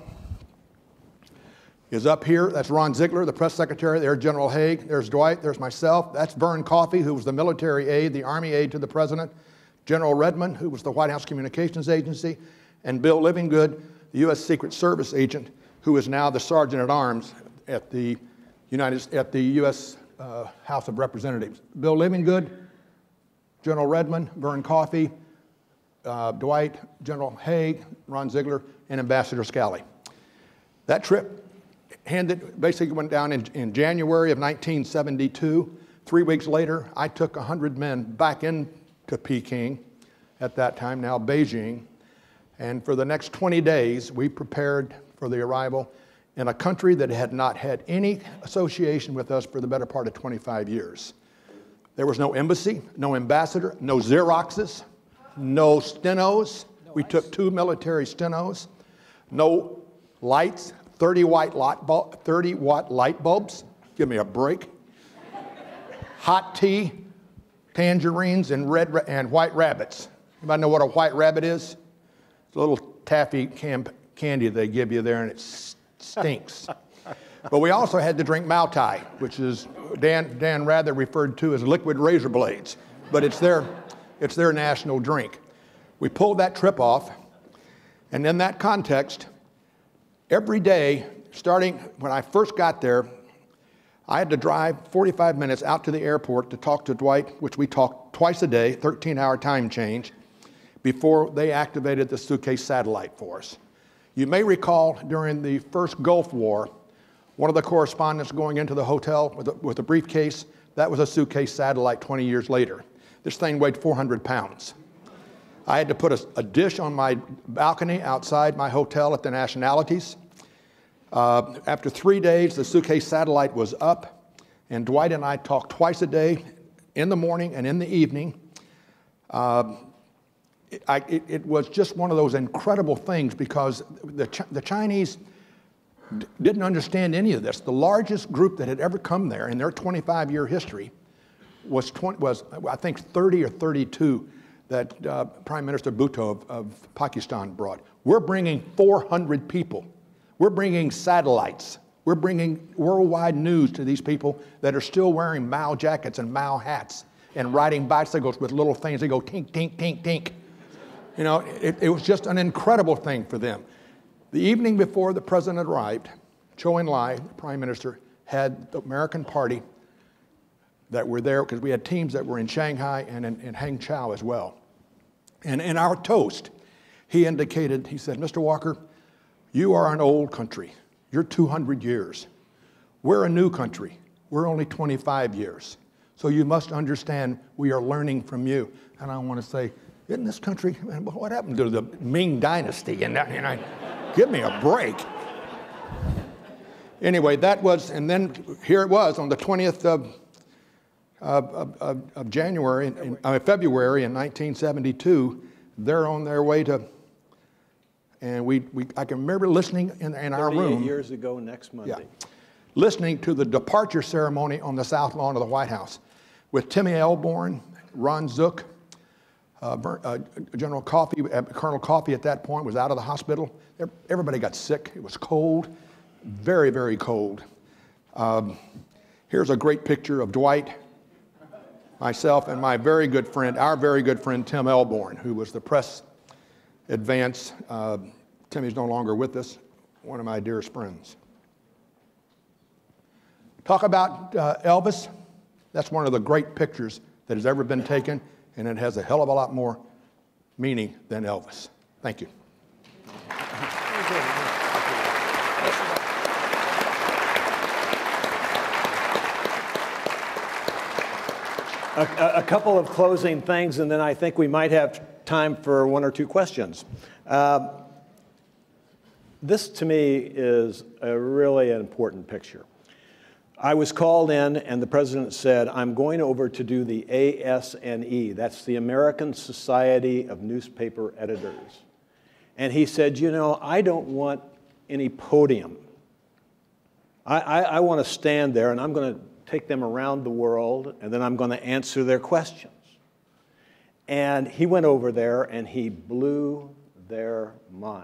B: is up here. That's Ron Ziegler, the press secretary. There's General Haig. There's Dwight. There's myself. That's Vern Coffey, who was the military aide, the Army aide to the president. General Redmond, who was the White House Communications Agency. And Bill Livingood, the U S Secret Service agent, who is now the Sergeant at Arms at the, United, at the U S Uh, House of Representatives. Bill Livingood, General Redmond, Vern Coffey, uh, Dwight, General Haig, Ron Ziegler, and Ambassador Scally. That trip handed, basically went down in, in January of nineteen seventy-two. Three weeks later, I took one hundred men back into Peking, at that time now Beijing, and for the next twenty days, we prepared for the arrival in a country that had not had any association with us for the better part of twenty-five years. There was no embassy, no ambassador, no Xeroxes, no stenos. No we ice. Took two military stenos, no lights, thirty watt light bulbs. Give me a break. Hot tea, tangerines, and red and white rabbits. Anybody know what a white rabbit is? It's a little taffy cam candy they give you there, and it stinks. But we also had to drink Mau Tai, which is Dan, Dan Rather referred to as liquid razor blades, but it's their, it's their national drink. We pulled that trip off, and in that context, every day, starting when I first got there, I had to drive forty-five minutes out to the airport to talk to Dwight, which we talked twice a day, thirteen hour time change, before they activated the suitcase satellite for us. You may recall during the first Gulf War, one of the correspondents going into the hotel with a, with a briefcase, that was a suitcase satellite twenty years later. This thing weighed four hundred pounds. I had to put a, a dish on my balcony outside my hotel at the Nationalities. Uh, after three days, the suitcase satellite was up, and Dwight and I talked twice a day, in the morning and in the evening. Uh, it, I, it, it was just one of those incredible things because the, Ch the Chinese d didn't understand any of this. The largest group that had ever come there in their twenty-five year history was, twenty, was I think, thirty or thirty-two that uh, Prime Minister Bhutto of, of Pakistan brought. We're bringing four hundred people. We're bringing satellites. We're bringing worldwide news to these people that are still wearing Mao jackets and Mao hats and riding bicycles with little things. They go tink, tink, tink, tink. You know, it, it was just an incredible thing for them. The evening before the president arrived, Zhou Enlai, the prime minister, had the American party that were there, because we had teams that were in Shanghai and in, in Hangzhou as well. And in our toast, he indicated, he said, Mister Walker, you are an old country. You're two hundred years. We're a new country. We're only twenty-five years. So you must understand we are learning from you. And I want to say, isn't this country, man, what happened to the Ming Dynasty? And, that, and I, give me a break. Anyway, that was, and then here it was on the twentieth of, of, of, of January, in, uh, February in nineteen seventy-two, they're on their way to, and we, we I can remember listening in, in our room.
C: years ago next Monday.
B: Yeah, listening to the departure ceremony on the south lawn of the White House with Timmy Elborn, Ron Zook, uh, uh, General Coffey, uh, Colonel Coffey at that point was out of the hospital. Everybody got sick. It was cold, very, very cold. Um, here's a great picture of Dwight, myself, and my very good friend, our very good friend, Tim Elborn, who was the press advance. Uh, Timmy's no longer with us, one of my dearest friends. Talk about uh, Elvis. That's one of the great pictures that has ever been taken, and it has a hell of a lot more meaning than Elvis. Thank you.
C: A, a couple of closing things, and then I think we might have time for one or two questions. Uh, this, to me, is a really important picture. I was called in, and the president said, I'm going over to do the A S N E. That's the American Society of Newspaper Editors. And he said, you know, I don't want any podium I, I, I want to stand there and I'm going to take them around the world and then I'm going to answer their questions. And he went over there and he blew their minds.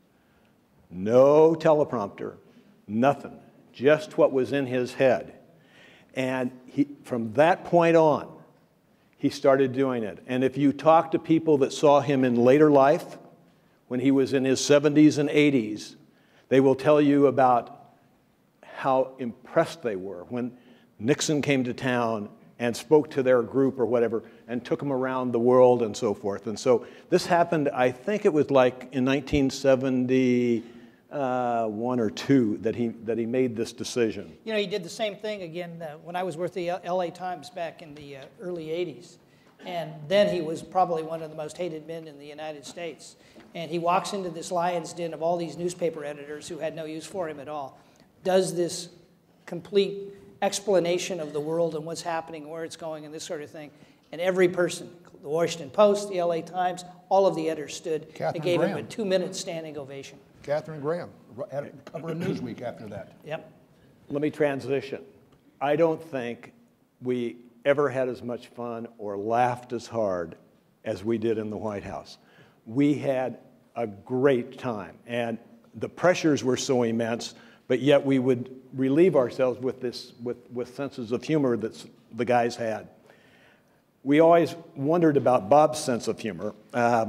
C: No teleprompter, nothing, just what was in his head. And he, from that point on, he started doing it. And if you talk to people that saw him in later life, when he was in his seventies and eighties, they will tell you about how impressed they were when Nixon came to town and spoke to their group or whatever and took them around the world and so forth. And so this happened, I think it was like in nineteen seventy-one or two that he, that he made this decision.
D: You know, he did the same thing again uh, when I was with the L A Times back in the uh, early eighties. And then he was probably one of the most hated men in the United States. And he walks into this lion's den of all these newspaper editors who had no use for him at all, does this complete explanation of the world and what's happening, where it's going, and this sort of thing. And every person, the Washington Post, the L A Times, all of the editors stood
B: Catherine
D: and gave
B: Graham.
D: him a two-minute standing ovation.
B: Catherine Graham had a cover of Newsweek after that.
D: Yep.
C: Let me transition. I don't think we ever had as much fun or laughed as hard as we did in the White House. We had a great time, and the pressures were so immense, but yet we would relieve ourselves with this, with, with senses of humor that the guys had. We always wondered about Bob's sense of humor. Um,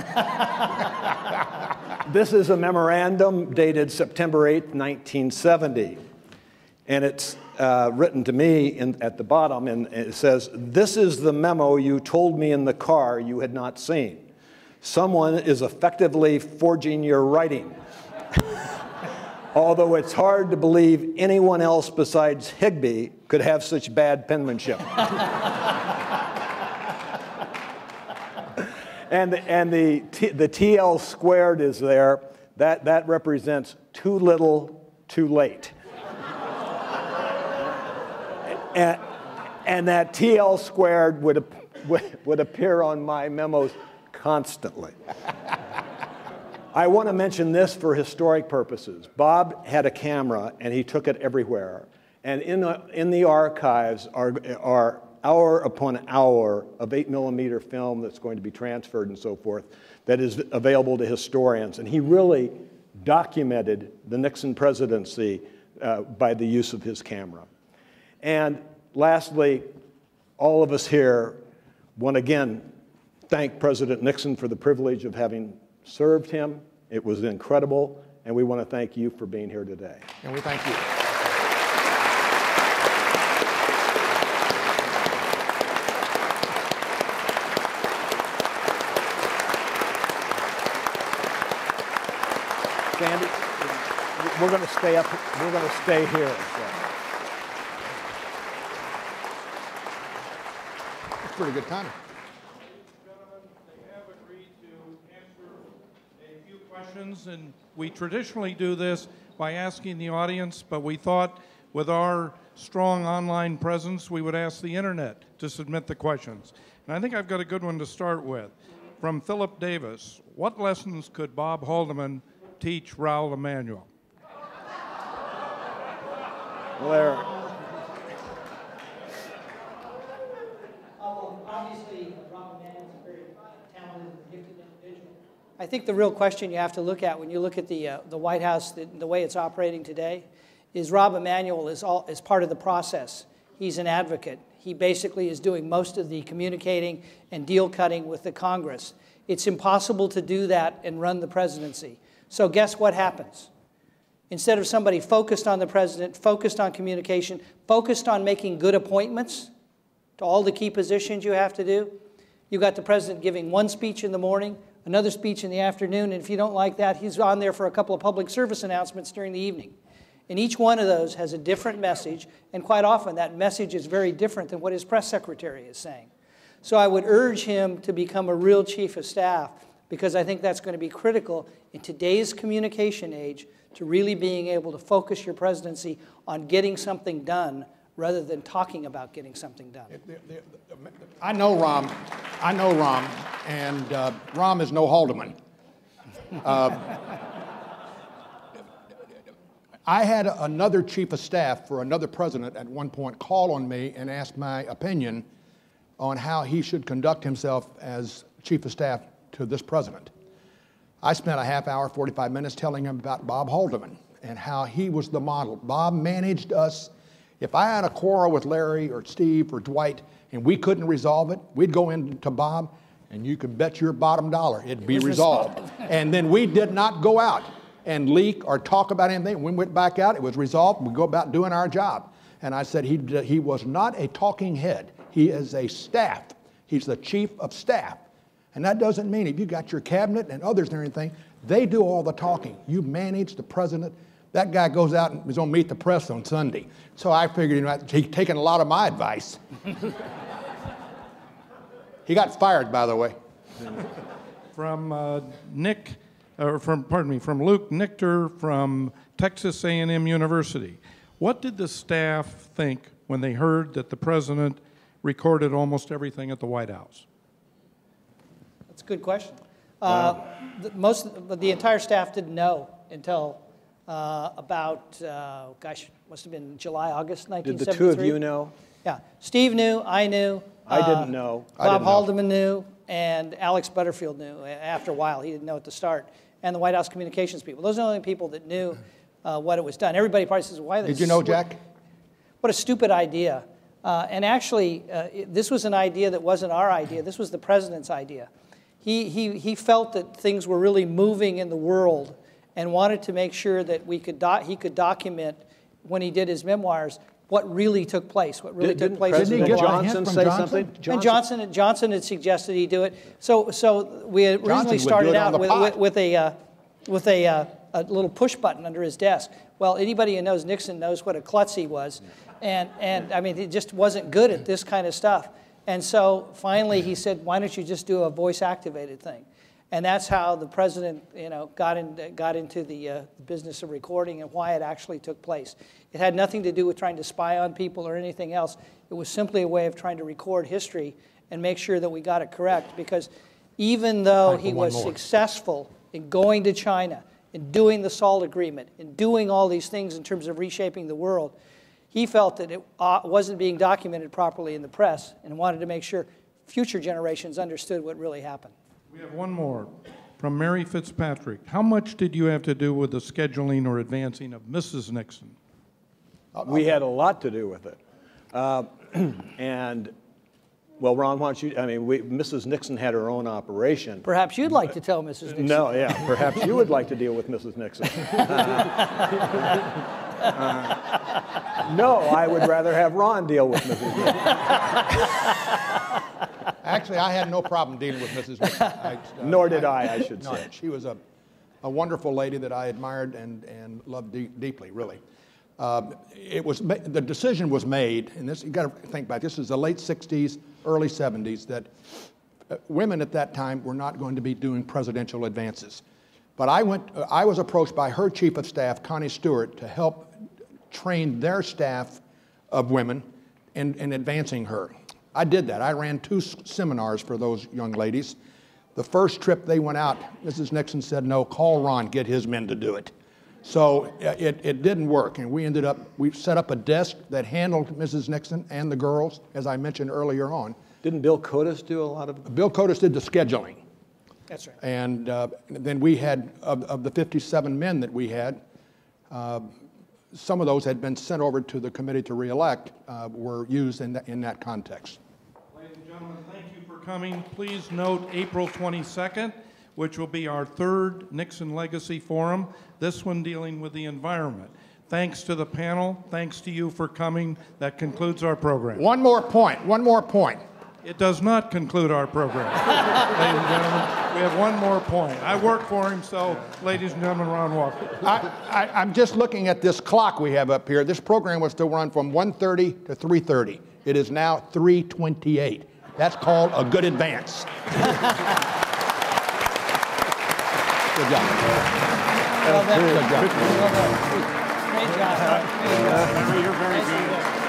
C: this is a memorandum dated September eighth, nineteen seventy, and it's uh, written to me in, at the bottom, and it says, "This is the memo you told me in the car you had not seen. Someone is effectively forging your writing. Although it's hard to believe anyone else besides Higby could have such bad penmanship." and and the, T, the T L squared is there. That, that represents too little, too late. and, and that T L squared would, would appear on my memos constantly. I want to mention this for historic purposes. Bob had a camera, and he took it everywhere. And in the, in the archives are, are hour upon hour of eight millimeter film that's going to be transferred and so forth that is available to historians. And he really documented the Nixon presidency uh, by the use of his camera. And lastly, all of us here want to again thank President Nixon for the privilege of having served him. It was incredible, and we want to thank you for being here today.
B: And we thank you.
C: Sandy, we're going to stay up, we're going to stay here. So.
B: That's pretty good timing.
A: And we traditionally do this by asking the audience, but we thought with our strong online presence, we would ask the internet to submit the questions. And I think I've got a good one to start with. From Philip Davis, what lessons could Bob Haldeman teach Raul Emanuel?
C: Well, there.
D: Obviously, Raul Emanuel is a very talented and gifted individual. I think the real question you have to look at when you look at the, uh, the White House, the, the way it's operating today, is Rob Emanuel is, all, is part of the process. He's an advocate. He basically is doing most of the communicating and deal cutting with the Congress. It's impossible to do that and run the presidency. So guess what happens? Instead of somebody focused on the president, focused on communication, focused on making good appointments to all the key positions you have to do, you got the president giving one speech in the morning, another speech in the afternoon, and if you don't like that, he's on there for a couple of public service announcements during the evening. And each one of those has a different message, and quite often that message is very different than what his press secretary is saying. So I would urge him to become a real chief of staff, because I think that's going to be critical in today's communication age to really being able to focus your presidency on getting something done rather than talking about getting something done.
B: I know Rom. I know Rom, and uh, Rom is no Haldeman. Uh, I had another chief of staff for another president at one point call on me and ask my opinion on how he should conduct himself as chief of staff to this president. I spent a half hour, forty-five minutes telling him about Bob Haldeman and how he was the model. Bob managed us. If I had a quarrel with Larry or Steve or Dwight and we couldn't resolve it, we'd go into Bob and you could bet your bottom dollar it'd be resolved. And then we did not go out and leak or talk about anything. When we went back out, it was resolved. We go about doing our job. And I said he, he was not a talking head. He is a staff. He's the chief of staff. And that doesn't mean if you got your cabinet and others and everything, they do all the talking. You manage the president. That guy goes out and is going to meet the press on Sunday. So I figured, you know, he's taken a lot of my advice. He got fired, by the way.
A: From uh, Nick, or from, pardon me, from Luke Nichter from Texas A and M University. What did the staff think when they heard that the president recorded almost everything at the White House?
D: That's a good question. Uh, the, most, but the entire staff didn't know until uh, about, uh, gosh, must have been July, August nineteen seventy-three.
C: Did the two of you know?
D: Yeah. Steve knew, I knew.
C: I
D: uh,
C: didn't know.
D: Bob
B: didn't know.
D: Haldeman knew, and Alex Butterfield knew after a while. He didn't know at the start. And the White House communications people. Those are the only people that knew uh, what it was done. Everybody probably says, why?
B: Did you know, Jack?
D: What a stupid idea. Uh, and actually, uh, it, this was an idea that wasn't our idea. This was the president's idea. He, he, he felt that things were really moving in the world and wanted to make sure that we could do, he could document, when he did his memoirs, what really took place, what really
C: Did,
D: took place.
C: President
B: Didn't he get
C: Johnson
B: from
C: say
B: Johnson?
C: something?
D: And Johnson, Johnson had suggested he do it. So, so we had originally
B: would do
D: started
B: it on
D: out
B: the
D: with,
B: pot.
D: with, with a, uh, with a, uh, a little push button under his desk. Well, anybody who knows Nixon knows what a klutz he was, and and I mean, he just wasn't good at this kind of stuff. And so finally, he said, "Why don't you just do a voice-activated thing?" And that's how the president, you know, got in, got into the uh, business of recording and why it actually took place. It had nothing to do with trying to spy on people or anything else. It was simply a way of trying to record history and make sure that we got it correct. Because even though he was successful in going to China, in doing the SALT agreement, in doing all these things in terms of reshaping the world, he felt that it uh, wasn't being documented properly in the press and wanted to make sure future generations understood what really happened.
A: We have one more from Mary Fitzpatrick. How much did you have to do with the scheduling or advancing of Missus Nixon?
C: We had a lot to do with it. Uh, and, well, Ron, why don't you, I mean, we, Missus Nixon had her own operation.
D: Perhaps you'd like to tell Missus Nixon.
C: No, yeah, perhaps you would like to deal with Missus Nixon. Uh, no, I would rather have Ron deal with Missus Nixon.
B: Actually, I had no problem dealing with Missus Nixon. I, uh,
C: Nor did I, I should
B: no,
C: say.
B: She was a, a wonderful lady that I admired and, and loved de deeply, really. Uh, it was the decision was made, and this you got to think about. This is the late sixties, early seventies. That uh, women at that time were not going to be doing presidential advances. But I went. Uh, I was approached by her chief of staff, Connie Stewart, to help train their staff of women in, in advancing her. I did that. I ran two seminars for those young ladies. The first trip they went out, Missus Nixon said, "No, call Ron, get his men to do it." So it, it didn't work, and we ended up, we set up a desk that handled Missus Nixon and the girls, as I mentioned earlier on.
C: Didn't Bill Kotis do a lot of?
B: Bill Kotis did the scheduling.
D: That's right.
B: And uh, then we had, of, of the fifty-seven men that we had, uh, some of those had been sent over to the committee to reelect, uh, were used in, the, in that context.
A: Ladies and gentlemen, thank you for coming. Please note April twenty-second, which will be our third Nixon Legacy Forum, this one dealing with the environment. Thanks to the panel. Thanks to you for coming. That concludes our program.
B: One more point, one more point.
A: It does not conclude our program. Ladies and gentlemen, we have one more point. I work for him, so ladies and gentlemen, Ron Walker.
B: I, I, I'm just looking at this clock we have up here. This program was to run from one thirty to three thirty. It is now three twenty-eight. That's called a good advance. Good job.
D: Well done.
B: Good job.
D: Well done. Great job. Great job.
E: You're very good.